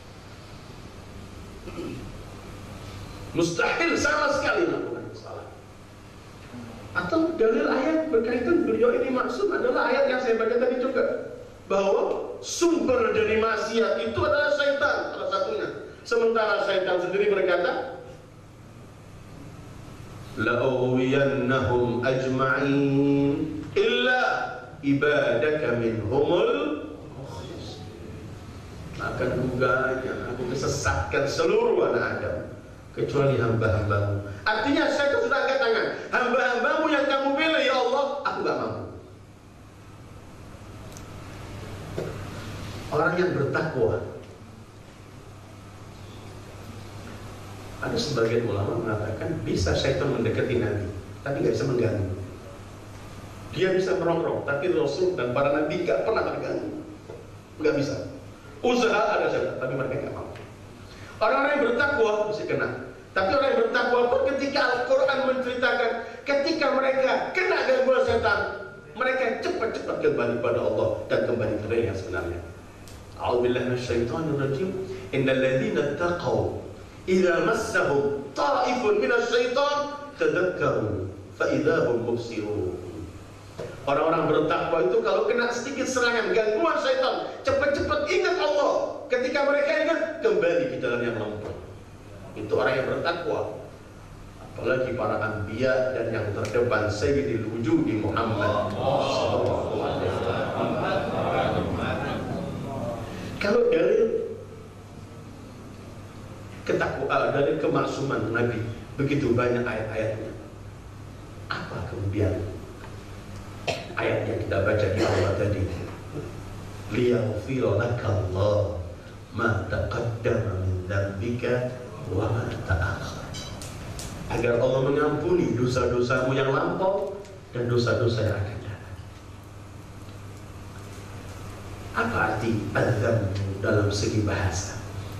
Mustahil sama sekali melakukan kesalahan. Atau dalil ayat berkaitan beliau ini maksum adalah ayat yang saya baca tadi juga, bahwa sumber dari maksiat itu adalah syaitan, salah satunya. Sementara syaitan sendiri berkata, la'uwiyannahum ajma'in illa ibadaka minhumul mukhlis. Akan duganya aku kesesatkan seluruh anak Adam kecuali hamba-hambamu. Artinya syaitan sudah angkat tangan, hamba-hambamu yang kamu pilih ya Allah, aku gak mampu. Orang yang bertakwa, ada sebagian ulama mengatakan bisa syaitan mendekati Nabi, tapi gak bisa mengganggu. Dia bisa merongrong, tapi Rasul dan para Nabi gak pernah terganggu, gak bisa. Usaha ada syaitan, tapi mereka gak mampu. Orang-orang yang bertakwa bisa kena, Tapi orang yang bertakwa pun ketika Al-Quran menceritakan ketika mereka kena gangguan setan, mereka cepat-cepat kembali pada Allah dan kembali ke yang sebenarnya. A'udzubillahi minasyaitonir rajim. Innal ladzina taqaw idza massahum ta'ifun minasyaiton tadzakkaru fa idza hum mubsirun. Orang-orang bertakwa itu kalau kena sedikit serangan gangguan syaitan, cepat-cepat ingat Allah. Ketika mereka ingat, kembali ke jalan yang lempeng. Itu orang yang bertakwa. Apalagi para anbiya dan yang terdepan Sayyidil Wujudi Muhammad sallallahu alaihi wasallam. Kalau dari ketakwaan, dari kemaksuman Nabi begitu banyak ayat-ayatnya, apa kemudian ayat yang kita baca di awal tadi? Liyaghfira lakallahu ma taqaddama min dzambika wa ma ta'akhkhar. Agar Allah mengampuni dosa-dosamu yang lampau dan dosa-dosa yang akan datang. Apa arti adzam dalam segi bahasa?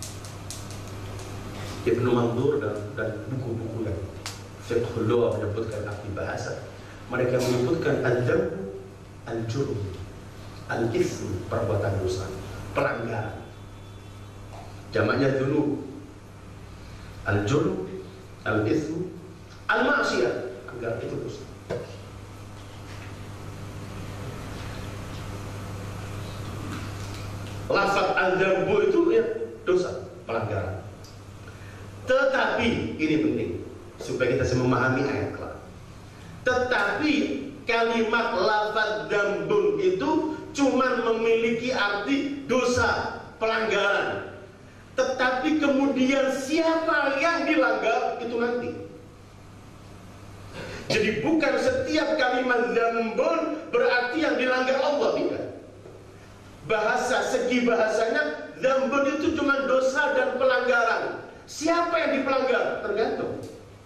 Ibnu Mandur dan, dan buku-buku yang fiqhul lugha menyebutkan arti bahasa. Mereka menyebutkan adzam al-jurm, al-itsm, perbuatan dosa, pelanggaran. Jamaknya dzunub. Al-jurm, al-itsm, al-ma'siyah, pelanggaran itu dosa. Lafaz al-dzambu itu ya dosa, pelanggaran. Tetapi ini penting supaya kita bisa memahami ayat kelak. Tetapi kalimat lafaz dzambun itu cuma memiliki arti dosa, pelanggaran. Tetapi kemudian siapa yang dilanggar itu nanti. Jadi bukan setiap kalimat dzambun berarti yang dilanggar Allah, tidak. Bahasa segi bahasanya dzambun itu cuma dosa dan pelanggaran. Siapa yang dipelanggar? Tergantung.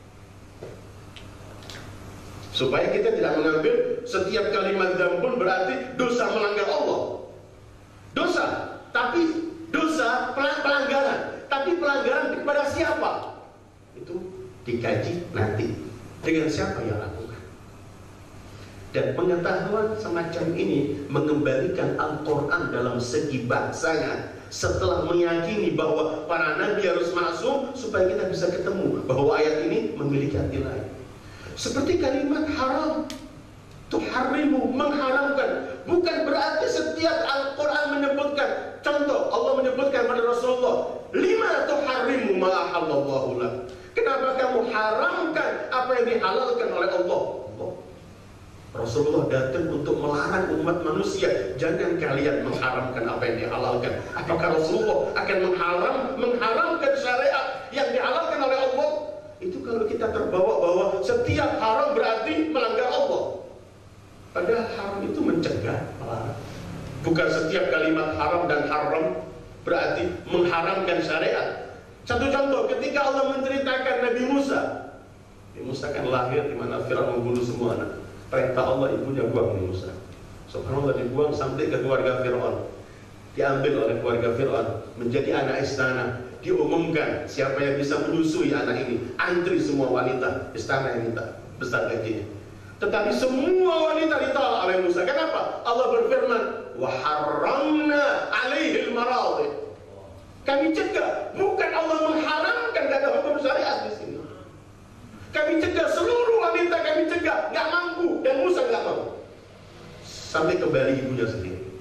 Supaya kita tidak mengambil setiap kalimat dzambun berarti dosa melanggar Allah. Dosa, tapi dosa pelanggaran. Tapi pelanggaran kepada siapa? Itu dikaji nanti. Dengan siapa yang lakukan. Dan pengetahuan semacam ini mengembalikan Al-Quran dalam segi bahasanya. Setelah meyakini bahwa para nabi harus maksum, supaya kita bisa ketemu bahwa ayat ini memiliki arti lain. Seperti kalimat haram, tuharrimu, mengharamkan. Bukan berarti setiap Al-Quran menyebutkan. Contoh, Allah menyebutkan pada Rasulullah, lima tuharrimu ma ahallallahu lak. Kenapa kamu haramkan apa yang dihalalkan oleh Allah? Allah. Rasulullah datang untuk melarang umat manusia, jangan kalian mengharamkan apa yang dihalalkan. Apakah Rasulullah akan mengharam, mengharamkan syariat yang dihalalkan oleh Allah? Itu kalau kita terbawa bahwa setiap haram berarti melanggar Allah. Padahal haram itu mencegah, melarang. Bukan setiap kalimat haram dan haram berarti mengharamkan syariat. Satu contoh, ketika Allah menceritakan Nabi Musa, Nabi Musa kan lahir di mana Firaun membunuh semua anak. Perintah Allah, ibunya buang Nabi Musa. Subhanallah, dibuang sampai ke keluarga Firaun. Diambil oleh keluarga Firaun menjadi anak istana. Diumumkan siapa yang bisa menyusui anak ini. Antri semua wanita istana yang minta besar gajinya. Tetapi semua wanita ditolak oleh Musa. Kenapa? Allah berfirman, wa harramna alaihil maradhi. Kami cegah, bukan Allah mengharamkan, gak ada hukum syariat di sini. Kami cegah seluruh wanita, kami cegah, nggak mampu, dan Musa nggak mau. Sampai kembali ibunya sendiri.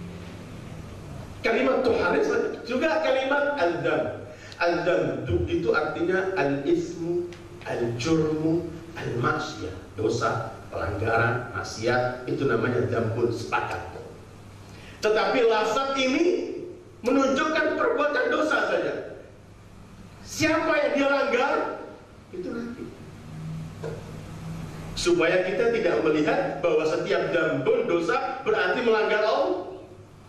Kalimat tuharis juga kalimat al-dzam. Al-dzam itu artinya al-ismu, al-jurmu, al-maksiyah, dosa, pelanggaran, maksiat, itu namanya dzambun, sepakat. Tetapi lafaz ini menunjukkan perbuatan dosa saja. Siapa yang dia langgar, itu nanti. Supaya kita tidak melihat bahwa setiap dzambun dosa berarti melanggar Allah.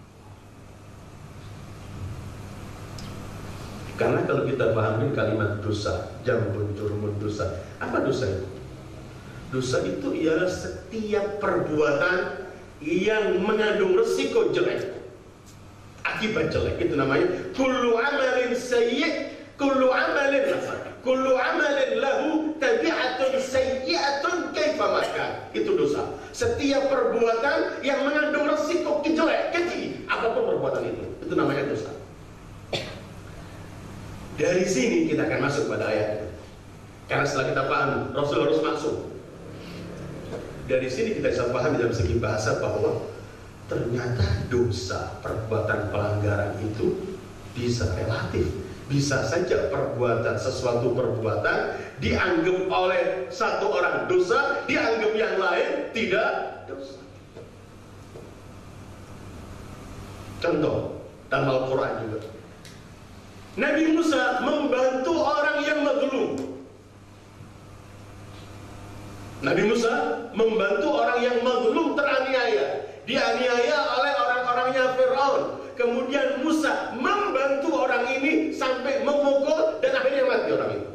Karena kalau kita pahami kalimat dosa, dzambun, jurmun, dosa, apa dosa itu? Dosa itu ialah setiap perbuatan yang mengandung resiko jelek, akibat jelek. Itu namanya kullu amalin sayyi, kullu amalin hasan. kullu amalin lahu tabi'atun sayyi'atun kaifa makan. Itu dosa. Setiap perbuatan yang mengandung resiko kejelek, keji, apapun perbuatan itu, itu namanya dosa. Dari sini kita akan masuk pada ayat. Karena setelah kita paham, Rasul harus masuk. Dari sini kita bisa paham dalam segi bahasa bahwa ternyata dosa, perbuatan pelanggaran itu bisa relatif. Bisa saja perbuatan, sesuatu perbuatan dianggap oleh satu orang dosa, dianggap yang lain tidak dosa. Contoh dalam Al-Quran juga, Nabi Musa membantu orang yang mazlum. Nabi Musa membantu orang yang mazlum, teraniaya, dianiaya oleh orang-orangnya Fir'aun. Kemudian Musa membantu orang ini sampai memukul dan akhirnya mati orang itu.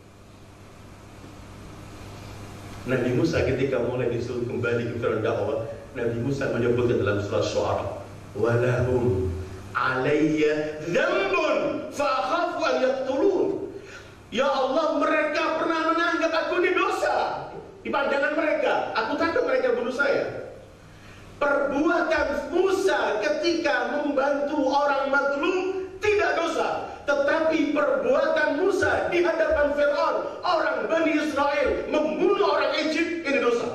Nabi Musa ketika mulai disuruh kembali ke Fir'aun dakwah, Nabi Musa menyebutkan dalam surah Syu'ara, walahum alayya dzambun fa akhafu an yaqtulun. Ya Allah, mereka pernah menganggap aku ini dosa di pandangan mereka. Aku takut mereka bunuh saya. Perbuatan Musa ketika membantu orang mazlum tidak dosa, tetapi perbuatan Musa di hadapan Fir'aun, orang Bani Israel, membunuh orang Egypt, ini dosa.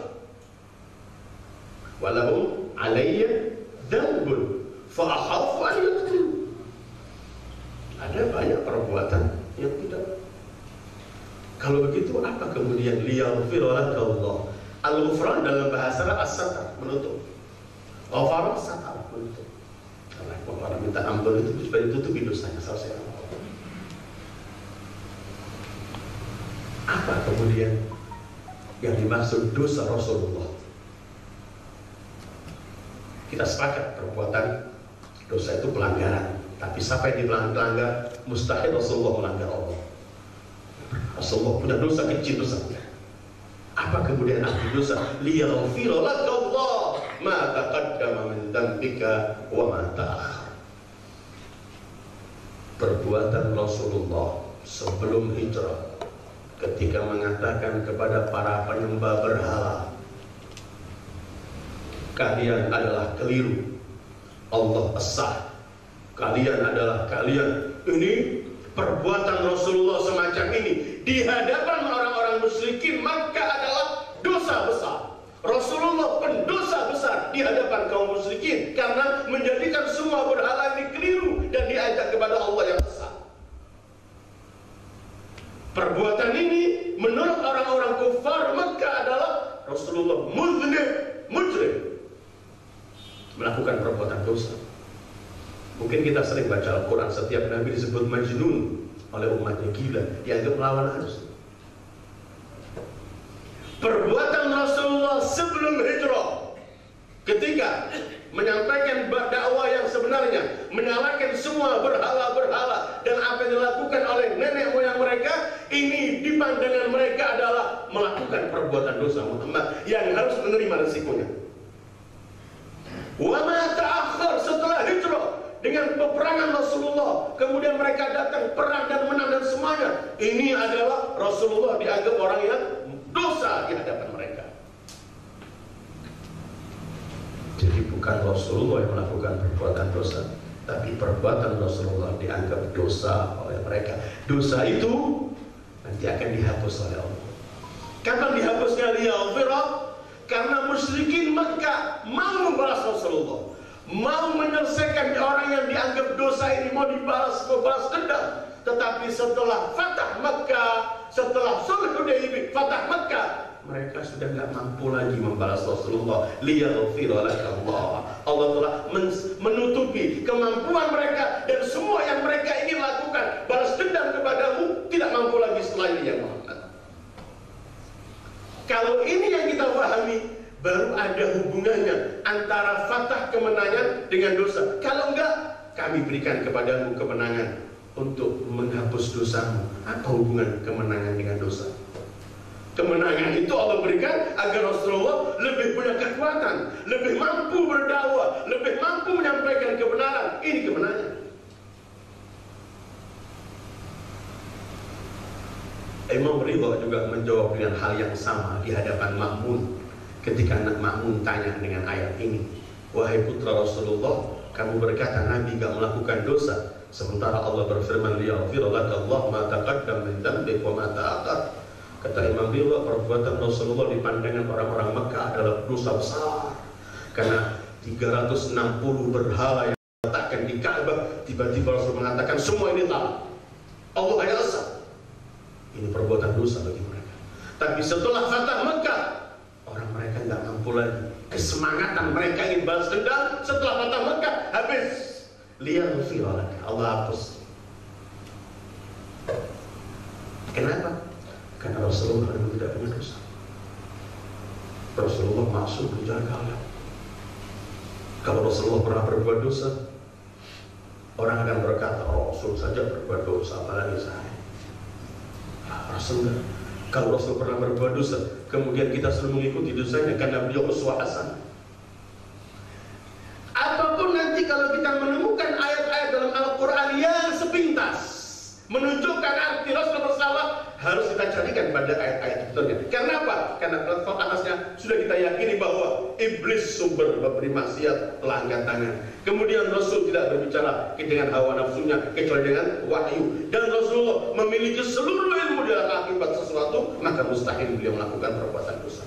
Walahum alayya dzambun fa akhafu an yaqtulun. Ada banyak perbuatan yang tidak. Kalau begitu apa kemudian liyaghfir lakallah? Al-ghufran dalam bahasa Arab as-satar, menutup. Ghafar satar, menutup. Karena orang minta ampun itu supaya ditutupi dosanya, selesai. Apa kemudian yang dimaksud dosa Rasulullah? Kita sepakat perbuatan dosa itu pelanggaran, tapi siapa yang dilanggar, mustahil Rasulullah melanggar Allah. Rasulullah punya dosa kecil, dosa besar. Apa kemudian arti dosa? Liyaghfir lakallah ma taqaddama min dzambika wa ma ta'akhkhar. Perbuatan Rasulullah sebelum hijrah ketika mengatakan kepada para penyembah berhala, kalian adalah keliru, Allah sah, kalian adalah kalian. Ini perbuatan Rasulullah semacam ini di hadapan orang-orang musyrikin Makkah adalah dosa besar. Rasulullah pendosa besar di hadapan kaum musyrikin karena menjadikan semua berhala ini keliru dan diajak kepada Allah yang sah. Perbuatan ini menurut orang-orang kufar Makkah adalah Rasulullah mudhnib, mujrim, melakukan perbuatan dosa. Mungkin kita sering baca Al-Quran, setiap Nabi disebut majnun oleh umatnya, gila, dianggap lawan arus. Perbuatan Rasulullah sebelum hijrah ketika menyampaikan dakwah yang sebenarnya, menyalahkan semua berhala-berhala dan apa yang dilakukan oleh nenek moyang mereka, ini di pandangan mereka adalah melakukan perbuatan dosa Muhammad yang harus menerima resikonya. Wa ma ta'akhkhar, setelah hijrah dengan peperangan Rasulullah, kemudian mereka datang perang dan menang dan semuanya, ini adalah Rasulullah dianggap orang yang dosa di hadapan mereka. Jadi bukan Rasulullah yang melakukan perbuatan dosa, tapi perbuatan Rasulullah dianggap dosa oleh mereka. Dosa itu nanti akan dihapus oleh Allah. Kapan dihapusnya? Liyaghfirah, karena musyrikin Makkah mau membalas Rasulullah, mau menyelesaikan orang yang dianggap dosa ini, mau dibalas, membalas dendam. Tetapi setelah Fatah Makkah, setelah Sulh Hudaybiyah, Fatah Makkah, mereka sudah tidak mampu lagi membalas Rasulullah. Liyaghfir lakallah, Allah telah menutupi kemampuan mereka dan semua yang mereka ingin lakukan, balas dendam kepadamu, tidak mampu lagi setelah ini ya Muhammad. Kalau ini yang kita pahami, baru ada hubungannya antara Fatah kemenangan dengan dosa. Kalau enggak, kami berikan kepadamu kemenangan untuk menghapus dosamu. Apa hubungan kemenangan dengan dosa? Kemenangan itu Allah berikan agar Rasulullah lebih punya kekuatan, lebih mampu berdakwah, lebih mampu menyampaikan kebenaran. Ini kemenangan. Imam Ridha juga menjawab dengan hal yang sama di hadapan Ma'mun ketika anak Ma'mun tanya dengan ayat ini. Wahai putra Rasulullah, kamu berkata Nabi gak melakukan dosa, sementara Allah berfirman liyaghfir laka Allah ma taqaddam min dhanbik wa ma ta'akhkhar. Kata Imam Ridha, perbuatan Rasulullah di pandangan orang-orang Mekah adalah dosa besar, karena tiga ratus enam puluh berhala yang diletakkan di Ka'bah, tiba-tiba Rasul mengatakan semua ini salah, Allah hanya esa. Ini perbuatan dosa bagi mereka. Tapi setelah Fatah Mekah, orang mereka nggak mampu lagi. Kesemangatan mereka ingin balas dendam. Setelah Fatah Mekah habis. Liyaghfir laka, Allah hapus. Kenapa? Karena Rasulullah memang tidak punya dosa. Rasulullah maksum dijaga Allah. Kalau Rasulullah pernah berbuat dosa, orang akan berkata, oh, Rasul saja berbuat dosa, apalagi saya. Rasul enggak. Kalau Rasul pernah berbuat dosa, kemudian kita selalu mengikuti dosanya karena beliau uswah hasanah. Apapun nanti kalau kita menemukan ayat-ayat dalam Al-Quran yang sepintas menunjukkan arti Rasul bersalah, harus kita carikan pada ayat-ayat itu. Karena apa? Karena platform atasnya sudah kita yakini bahwa iblis sumber memberi maksiat telah angkat tangan. Kemudian Rasul tidak berbicara dengan hawa nafsunya kecuali dengan wahyu. Dan Rasulullah memiliki seluruh ilmu dalam akibat sesuatu, maka mustahil beliau melakukan perbuatan dosa.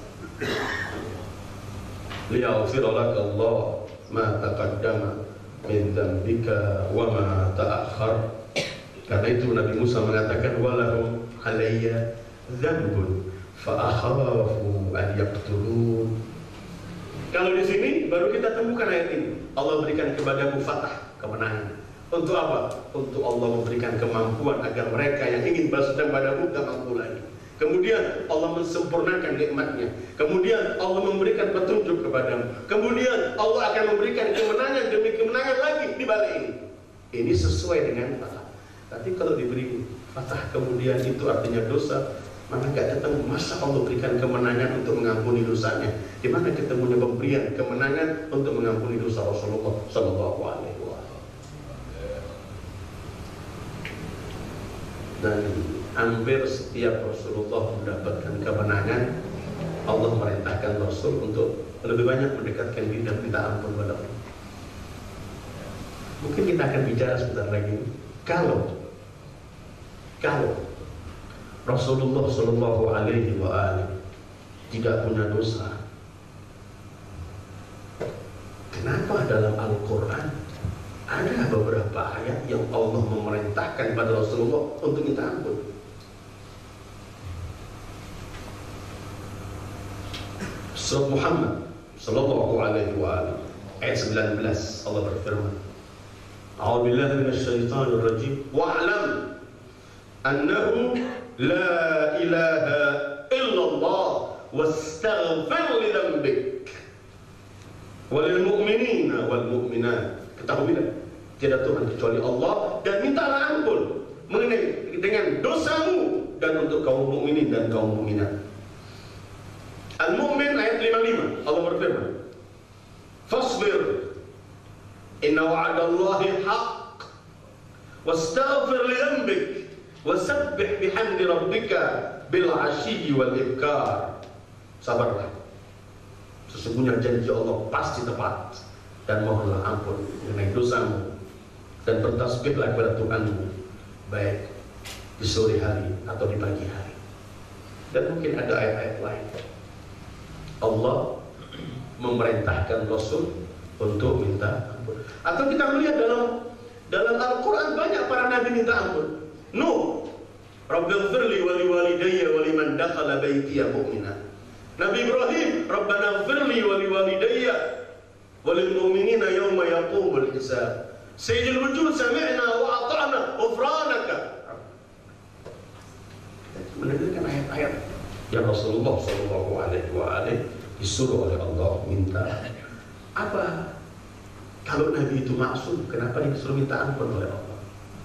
Liyaghfir laka Allah ma taqaddama min dhanbika wa ma ta'akhkhar. Karena itu Nabi Musa mengatakan walahum alayya dzambun fa akhafu an yaqtulun. Kalau di sini baru kita temukan ayat ini. Allah berikan kepadamu fatah, kemenangan. Untuk apa? Untuk Allah memberikan kemampuan agar mereka yang ingin balas dendam padamu tidak mampu lagi. Kemudian Allah mensempurnakan nikmatnya. Kemudian Allah memberikan petunjuk kepadamu. Kemudian Allah akan memberikan kemenangan demi kemenangan lagi di balik ini. Ini sesuai dengan fatah. Tapi kalau diberi fatah kemudian itu artinya dosa, mana gak ketemu. Masa Allah berikan kemenangan untuk mengampuni dosanya? Di mana ketemunya pemberian kemenangan untuk mengampuni dosa Rasulullah Sallallahu Alaihi Wasallam? Dan hampir setiap Rasulullah mendapatkan kemenangan, Allah merintahkan Rasul untuk lebih banyak mendekatkan diri dan minta ampun kepada Allah. Mungkin kita akan bicara sebentar lagi. Kalau Kalau Rasulullah Sallallahu Alaihi Wasallam tidak punya dosa, kenapa dalam Al-Quran ada beberapa ayat yang Allah memerintahkan pada Rasulullah untuk minta ampun? Surat Muhammad Sallallahu Alaihi Wasallam ayat sembilan belas, Allah berfirman, A'udzubillahi minasyaitonir rajim, wa'lam annahu la ilaha illallah wastaghfir li dhanbik walil mu'minina wal mu'minat. Ketahuilah tiada Tuhan kecuali Allah dan mintalah ampun mengenai dengan dosamu dan untuk kaum mukminin dan kaum mukminat. Al-Mu'min ayat lima puluh lima, Allah berfirman, fasbir inna wa'adallahi haqq wastaghfir li dhanbik wasabbih bihamdi rabbika bil 'ashyi wal ibkar. Sabarlah, sesungguhnya janji Allah pasti tepat, dan mohonlah ampun mengenai dosamu dan bertasbihlah kepada Tuhanmu baik di sore hari atau di pagi hari. Dan mungkin ada ayat-ayat lain Allah memerintahkan Rasul untuk minta ampun. Atau kita melihat dalam dalam Al-Quran banyak para nabi minta ampun. Nuh, Rabbighfirli wa liwalidayya wa liman dakhala baitiya mu'mina. Nabi Ibrahim, Rabbana ighfirli wa liwalidayya wa lil mu'minina yawma yaqumul hisab. Sayyidul wujud sami'na wa ata'na ghufranaka. Mendengarkan ayat-ayat yang Rasulullah Sallallahu Alaihi Wasallam disuruh oleh Allah minta apa? Kalau Nabi itu maksum, kenapa disuruh minta ampun oleh Allah?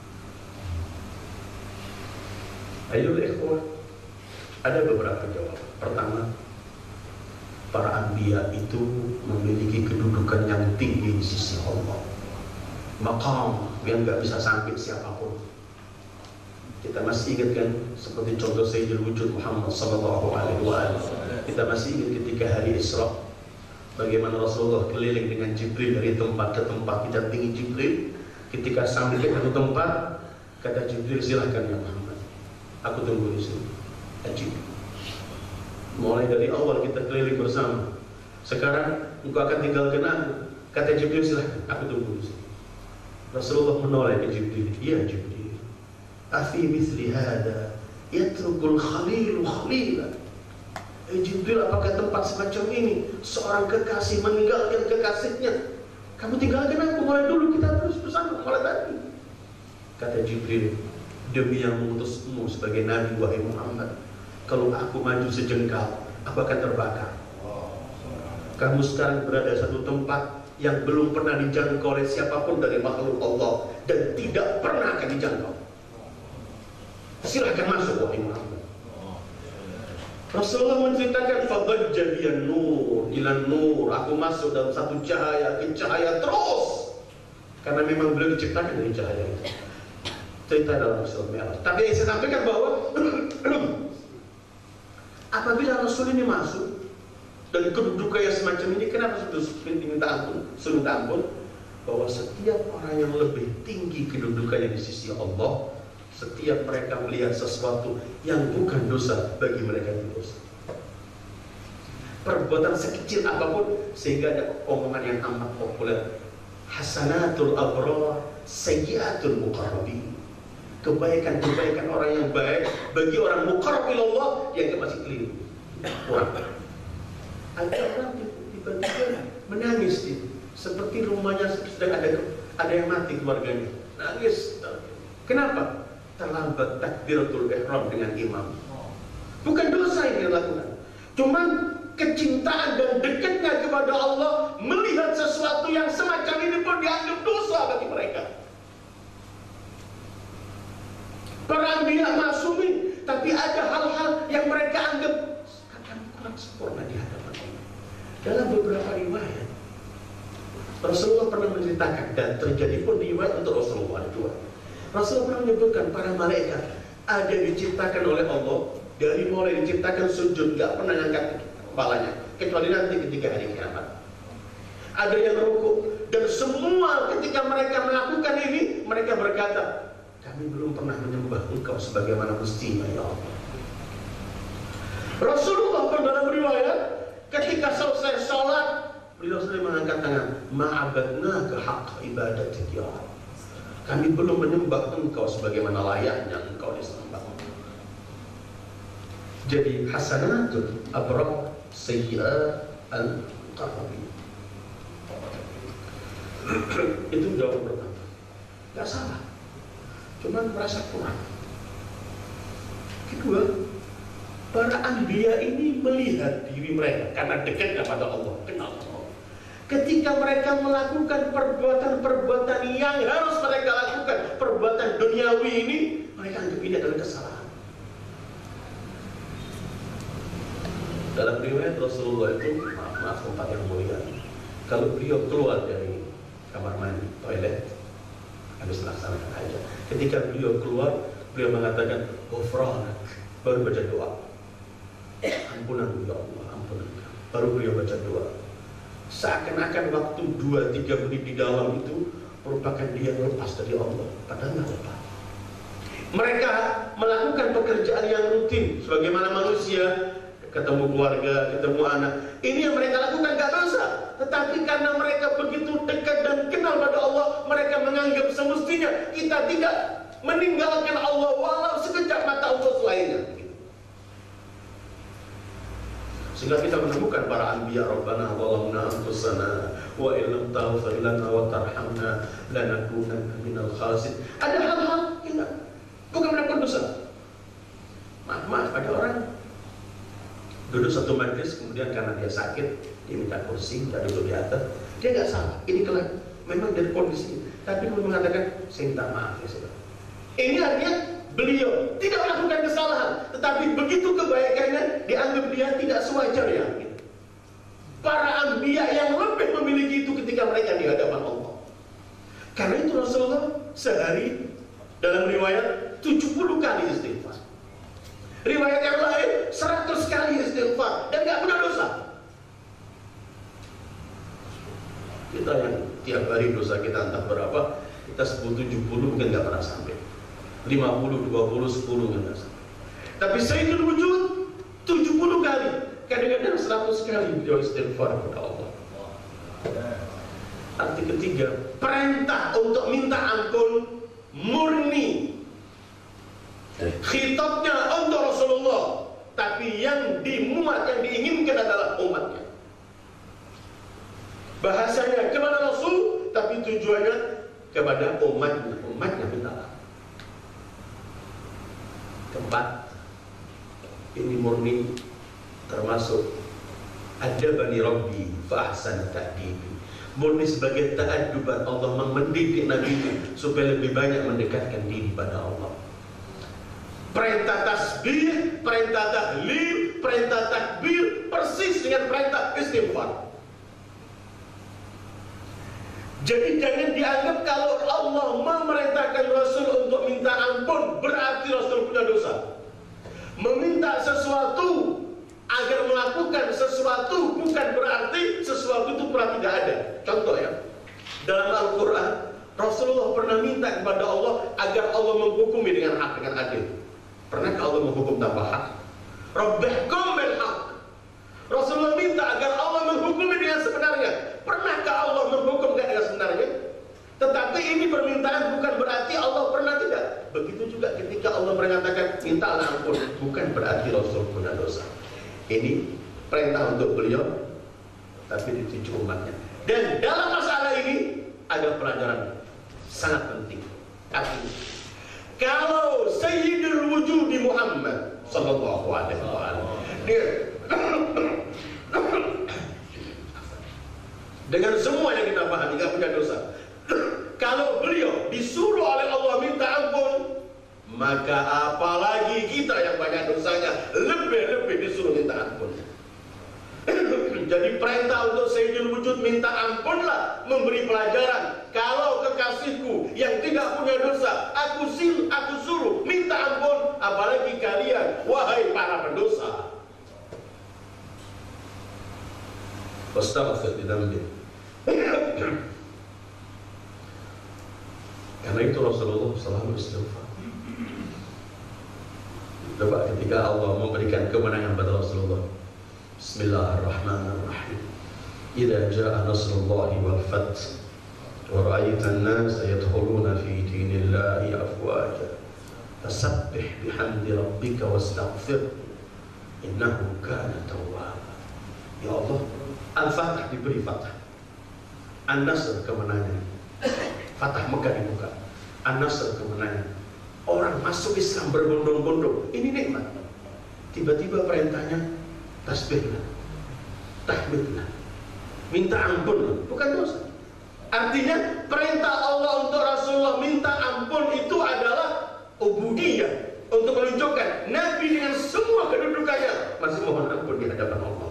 Ayo ikhwah, ada beberapa jawaban. Pertama, para anbiya itu memiliki kedudukan yang tinggi di sisi Allah, maqam yang nggak bisa sampai siapapun. Kita masih ingat kan seperti contoh Sayyidul Wujud Muhammad sallallahu alaihi wasallam. Kita masih ingat ketika hari Isra, bagaimana Rasulullah keliling dengan Jibril dari tempat ke tempat, didampingi Jibril. Ketika sampai ke satu tempat, kata Jibril, silahkan ya Muhammad, aku tunggu di sini. Ajib. Mulai dari awal kita keliling bersama. Sekarang engkau akan tinggalkan aku. Kata Jibril, silahkan, aku tunggu di sini. Rasulullah menoleh ke Jibril. Ya Jibril, afi misli hada yatrukul khalilu khalila. Eh Jibril, apakah tempat semacam ini seorang kekasih meninggalkan kekasihnya? Kamu tinggalkan aku, mulai dulu kita terus bersama, mulai tadi. Kata Jibril, demi yang mengutusmu sebagai Nabi wahai Muhammad, kalau aku maju sejengkal, aku akan terbakar. Kamu sekarang berada di satu tempat yang belum pernah dijangkau oleh siapapun dari makhluk Allah dan tidak pernah akan dijangkau. Silahkan masuk wahai Muhammad. Rasulullah menceritakan fadajja biyan nur ilan nur, aku masuk dalam satu cahaya ke cahaya terus, karena memang beliau diciptakan dari cahaya itu. Cerita dalam Isra Mi'raj. Tapi yang saya sampaikan bahwa apabila Rasul ini masuk dan kedudukan yang semacam ini, kenapa sudah minta ampun, sudah minta ampun, bahwa setiap orang yang lebih tinggi kedudukannya di sisi Allah, setiap mereka melihat sesuatu yang bukan dosa bagi mereka itu dosa. Perbuatan sekecil apapun, sehingga ada omongan yang amat populer, hasanatul abrar sayyiatul muqarrabin. Kebaikan-kebaikan orang yang baik bagi orang muqarrab ilallah yang masih keliru. Kurang. Ada orang tiba-tiba menangis itu, seperti rumahnya sedang ada ada yang mati keluarganya. Nangis. Kenapa? Terlambat takbiratul ihram dengan imam. Bukan dosa yang dilakukan, cuman kecintaan dan dekatnya kepada Allah, melihat sesuatu yang semacam ini pun dianggap dosa bagi mereka. Para anbiya masumin, tapi ada hal-hal yang mereka anggap kami kurang sempurna di hadapan Allah. Dalam beberapa riwayat, Rasulullah pernah menceritakan, dan terjadi pun riwayat untuk Rasulullah dua. Rasulullah pernah menyebutkan para malaikat ada diciptakan oleh Allah, dari mulai diciptakan sujud, gak pernah angkat kepalanya kecuali nanti ketika hari kiamat. Ada yang rukuk, dan semua ketika mereka melakukan ini, mereka berkata, kami belum pernah menyembah Engkau sebagaimana mestinya ya Allah. Rasulullah pun dalam riwayat ketika selesai sholat, beliau sendiri mengangkat tangan, ma'abadnaka haqqa ibadatik ya Allah. Kami belum menyembah Engkau sebagaimana layaknya Engkau disembah. Jadi hasanatul abrar sayyi'at al-muqarrabin. Itu jawaban pertama. Gak salah, cuman merasa kurang. Kedua, para anbiya ini melihat diri mereka karena dekatnya pada Allah, kenal Allah. Ketika mereka melakukan perbuatan-perbuatan yang harus mereka lakukan, perbuatan duniawi ini, mereka anggap ini adalah kesalahan. Dalam riwayat Rasulullah itu, maaf, maaf tempat yang mulia, kalau beliau keluar dari kamar mandi, toilet, habis melaksanakan hajat, ketika beliau keluar, beliau mengatakan, ghufranak, baru baca doa, ampunan ya Allah, ampunan. Baru beliau baca doa. Seakan-akan waktu dua tiga menit di dalam itu merupakan dia lepas dari Allah, padahal nggak lepas. Mereka melakukan pekerjaan yang rutin sebagaimana manusia, ketemu keluarga, ketemu anak. Ini yang mereka lakukan gak dosa, tetapi karena mereka begitu dekat dan kenal pada Allah, mereka menganggap semestinya kita tidak meninggalkan Allah walau sekejap mata untuk lainnya. Sehingga kita menemukan para anbiya, Rabbana zalamna anfusana wa illam taghfir lana wa tarhamna lanakunanna minal khasirin. Ada hal-hal yang bukan melakukan dosa. Maaf, maaf, ada orang duduk satu majlis, kemudian karena dia sakit, dia minta kursi, dia duduk di atas. Dia nggak salah, ini kelak memang dari kondisi, tapi dia mengatakan saya minta maaf ya saudara. Ini artinya beliau tidak melakukan kesalahan, tetapi begitu kebaikannya dianggap dia tidak sewajarnya. Para anbiya yang lebih memiliki itu ketika mereka di hadapan Allah. Karena itu Rasulullah sehari Dalam riwayat tujuh puluh kali istighfar. Riwayat yang lain seratus kali istighfar dan nggak punya dosa. Kita yang tiap hari dosa kita entah berapa, kita sebut tujuh puluh mungkin nggak pernah sampai. lima puluh, dua puluh, sepuluh nggak sampai. Tapi Sayyidul Wujud tujuh puluh kali, kadang-kadang seratus kali beliau istighfar kepada Allah. Arti ketiga, perintah untuk minta ampun murni. Khitabnya untuk Rasulullah, tapi yang dimuat, yang diinginkan adalah umatnya. Bahasanya kepada Rasul, tapi tujuannya kepada umatnya. Umatnya minta. Keempat, ini murni termasuk adabani Rabbi fa ahsana ta'dibi. Murni sebagai ta'adduban Allah mendidik Nabi supaya lebih banyak mendekatkan diri pada Allah. Perintah tasbih, perintah tahlil, perintah takbir persis dengan perintah istighfar. Jadi jangan dianggap kalau Allah memerintahkan Rasul untuk minta ampun berarti Rasul punya dosa. Meminta sesuatu agar melakukan sesuatu bukan berarti sesuatu itu pernah tidak ada. Contoh ya, dalam Al-Quran Rasulullah pernah minta kepada Allah agar Allah menghukumi dengan hak, dengan adil. Pernahkah Allah menghukum tanpa hak? Rabbihkum bil haq. Rasulullah minta agar Allah menghukumi dengan sebenarnya. Pernahkah Allah menghukum dengan sebenarnya? Tetapi ini permintaan bukan berarti Allah pernah tidak. Begitu juga ketika Allah mengatakan mintalah ampun, bukan berarti Rasul punya dosa. Ini perintah untuk beliau, tapi dituju umatnya. Dan dalam masalah ini ada pelajaran sangat penting. Artinya, kalau Sayyidul Wujud Muhammad Sallallahu Alaihi Wasallam dia dengan semua yang kita pahami tidak punya dosa. Kalau beliau disuruh oleh Allah minta ampun, maka apalagi kita yang banyak dosanya lebih-lebih disuruh minta ampun. Jadi perintah untuk Sayyidul Wujud minta ampunlah, memberi pelajaran. Kalau kekasihku yang tidak punya dosa, aku sil, aku suruh minta ampun, apalagi kalian, wahai para pendosa. Wastaghfir lidzambik. Karena itu Rasulullah selalu istighfar. Coba ketika Allah memberikan kemenangan pada Rasulullah, Bismillahirrahmanirrahim. Idza jaa nasrullahi wal fath wa ra'aitan nas yadkhuluna fi dinillahi afwaja fasabbih bihamdi rabbika wastaghfir innahu kana tawwaba. Ya Allah, Al-Fatah diberi Fatah, An-Nasr kemenangan, Fatah Mekah dibuka, An-Nasr kemenangan, orang masuk Islam berbondong-bondong. Ini nikmat. Tiba-tiba perintahnya tasbihlah, tahmidlah, minta ampun, bukan dosa. Artinya perintah Allah untuk Rasulullah minta ampun itu adalah ubudiyah, untuk menunjukkan Nabi dengan semua kedudukannya masih mohon ampun di hadapan Allah.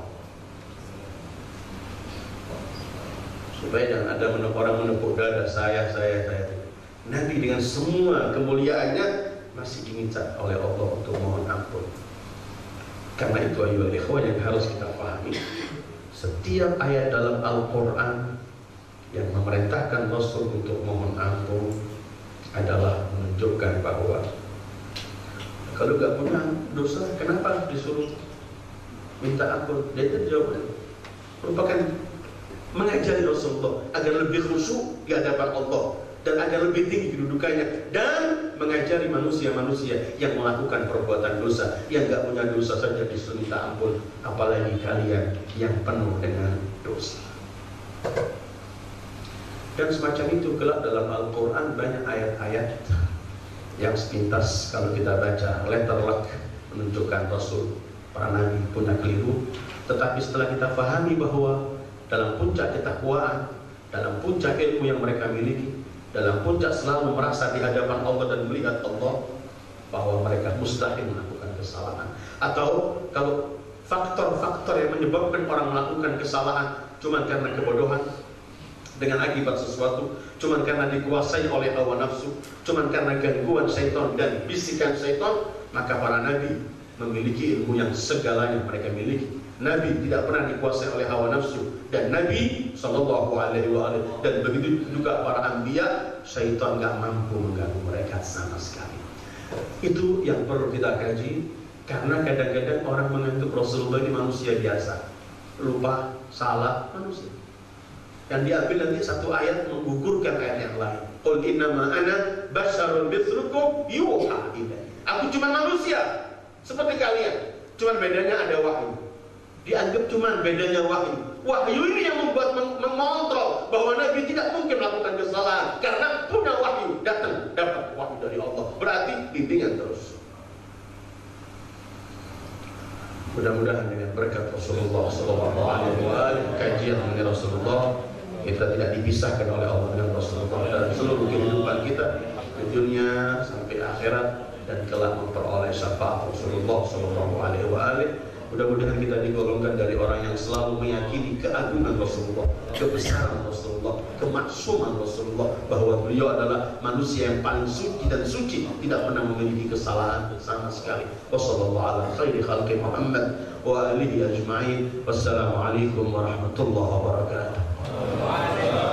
Supaya jangan ada orang menepuk dada saya, saya, saya. Nabi dengan semua kemuliaannya masih diminta oleh Allah untuk mohon ampun. Karena itu ayo ikhwan yang harus kita pahami, setiap ayat dalam Al-Quran yang memerintahkan Rasul untuk mohon ampun adalah menunjukkan bahwa kalau gak punya dosa, kenapa disuruh minta ampun? Dia itu jawabannya merupakan mengajari Rasulullah agar lebih khusyuk di hadapan Allah dan agar lebih tinggi kedudukannya, dan mengajari manusia-manusia yang melakukan perbuatan dosa, yang gak punya dosa saja disuruh minta ampun, apalagi kalian yang penuh dengan dosa. Dan semacam itu kelak dalam Al-Quran banyak ayat-ayat yang sepintas kalau kita baca letter luck menunjukkan Rasul, para nabi punya keliru. Tetapi setelah kita pahami bahwa dalam puncak ketakwaan, dalam puncak ilmu yang mereka miliki, dalam puncak selalu merasa di hadapan Allah dan melihat Allah, bahwa mereka mustahil melakukan kesalahan. Atau kalau faktor-faktor yang menyebabkan orang melakukan kesalahan cuma karena kebodohan dengan akibat sesuatu, cuman karena dikuasai oleh hawa nafsu, cuman karena gangguan syaitan dan bisikan syaitan, maka para nabi memiliki ilmu yang segalanya mereka miliki. Nabi tidak pernah dikuasai oleh hawa nafsu, dan Nabi Shallallahu Alaihi Wasallam, dan begitu juga para anbiya, syaitan nggak mampu mengganggu mereka sama sekali. Itu yang perlu kita kaji, karena kadang-kadang orang menganggap Rasulullah ini manusia biasa, lupa, salah, manusia. Yang diambil nanti satu ayat menggugurkan ayat yang lain. Qul innama ana basyarun mithlukum yuha ilayya. Aku cuma manusia seperti kalian, cuma bedanya ada wahyu. Dianggap cuma bedanya wahyu. Wahyu ini yang membuat mengontrol bahwa Nabi tidak mungkin melakukan kesalahan, karena punya wahyu, datang dapat wahyu dari Allah. Berarti bimbingan terus. Mudah-mudahan dengan berkat Rasulullah Sallallahu Alaihi Wasallam, kajian mengenai Rasulullah, kita tidak dipisahkan oleh Allah dengan Rasulullah dalam seluruh kehidupan kita, di dunia sampai akhirat, dan kelak memperoleh syafaat Rasulullah Sallallahu Alaihi Wasallam. Mudah-mudahan kita digolongkan dari orang yang selalu meyakini keagungan Rasulullah, kebesaran Rasulullah, kemaksuman Rasulullah, bahwa beliau adalah manusia yang paling suci dan suci, tidak pernah memiliki kesalahan sama sekali. Wassallallahu ala khairi khalqi Muhammad wa alihi ajma'in. Wassalamualaikum warahmatullahi wabarakatuh.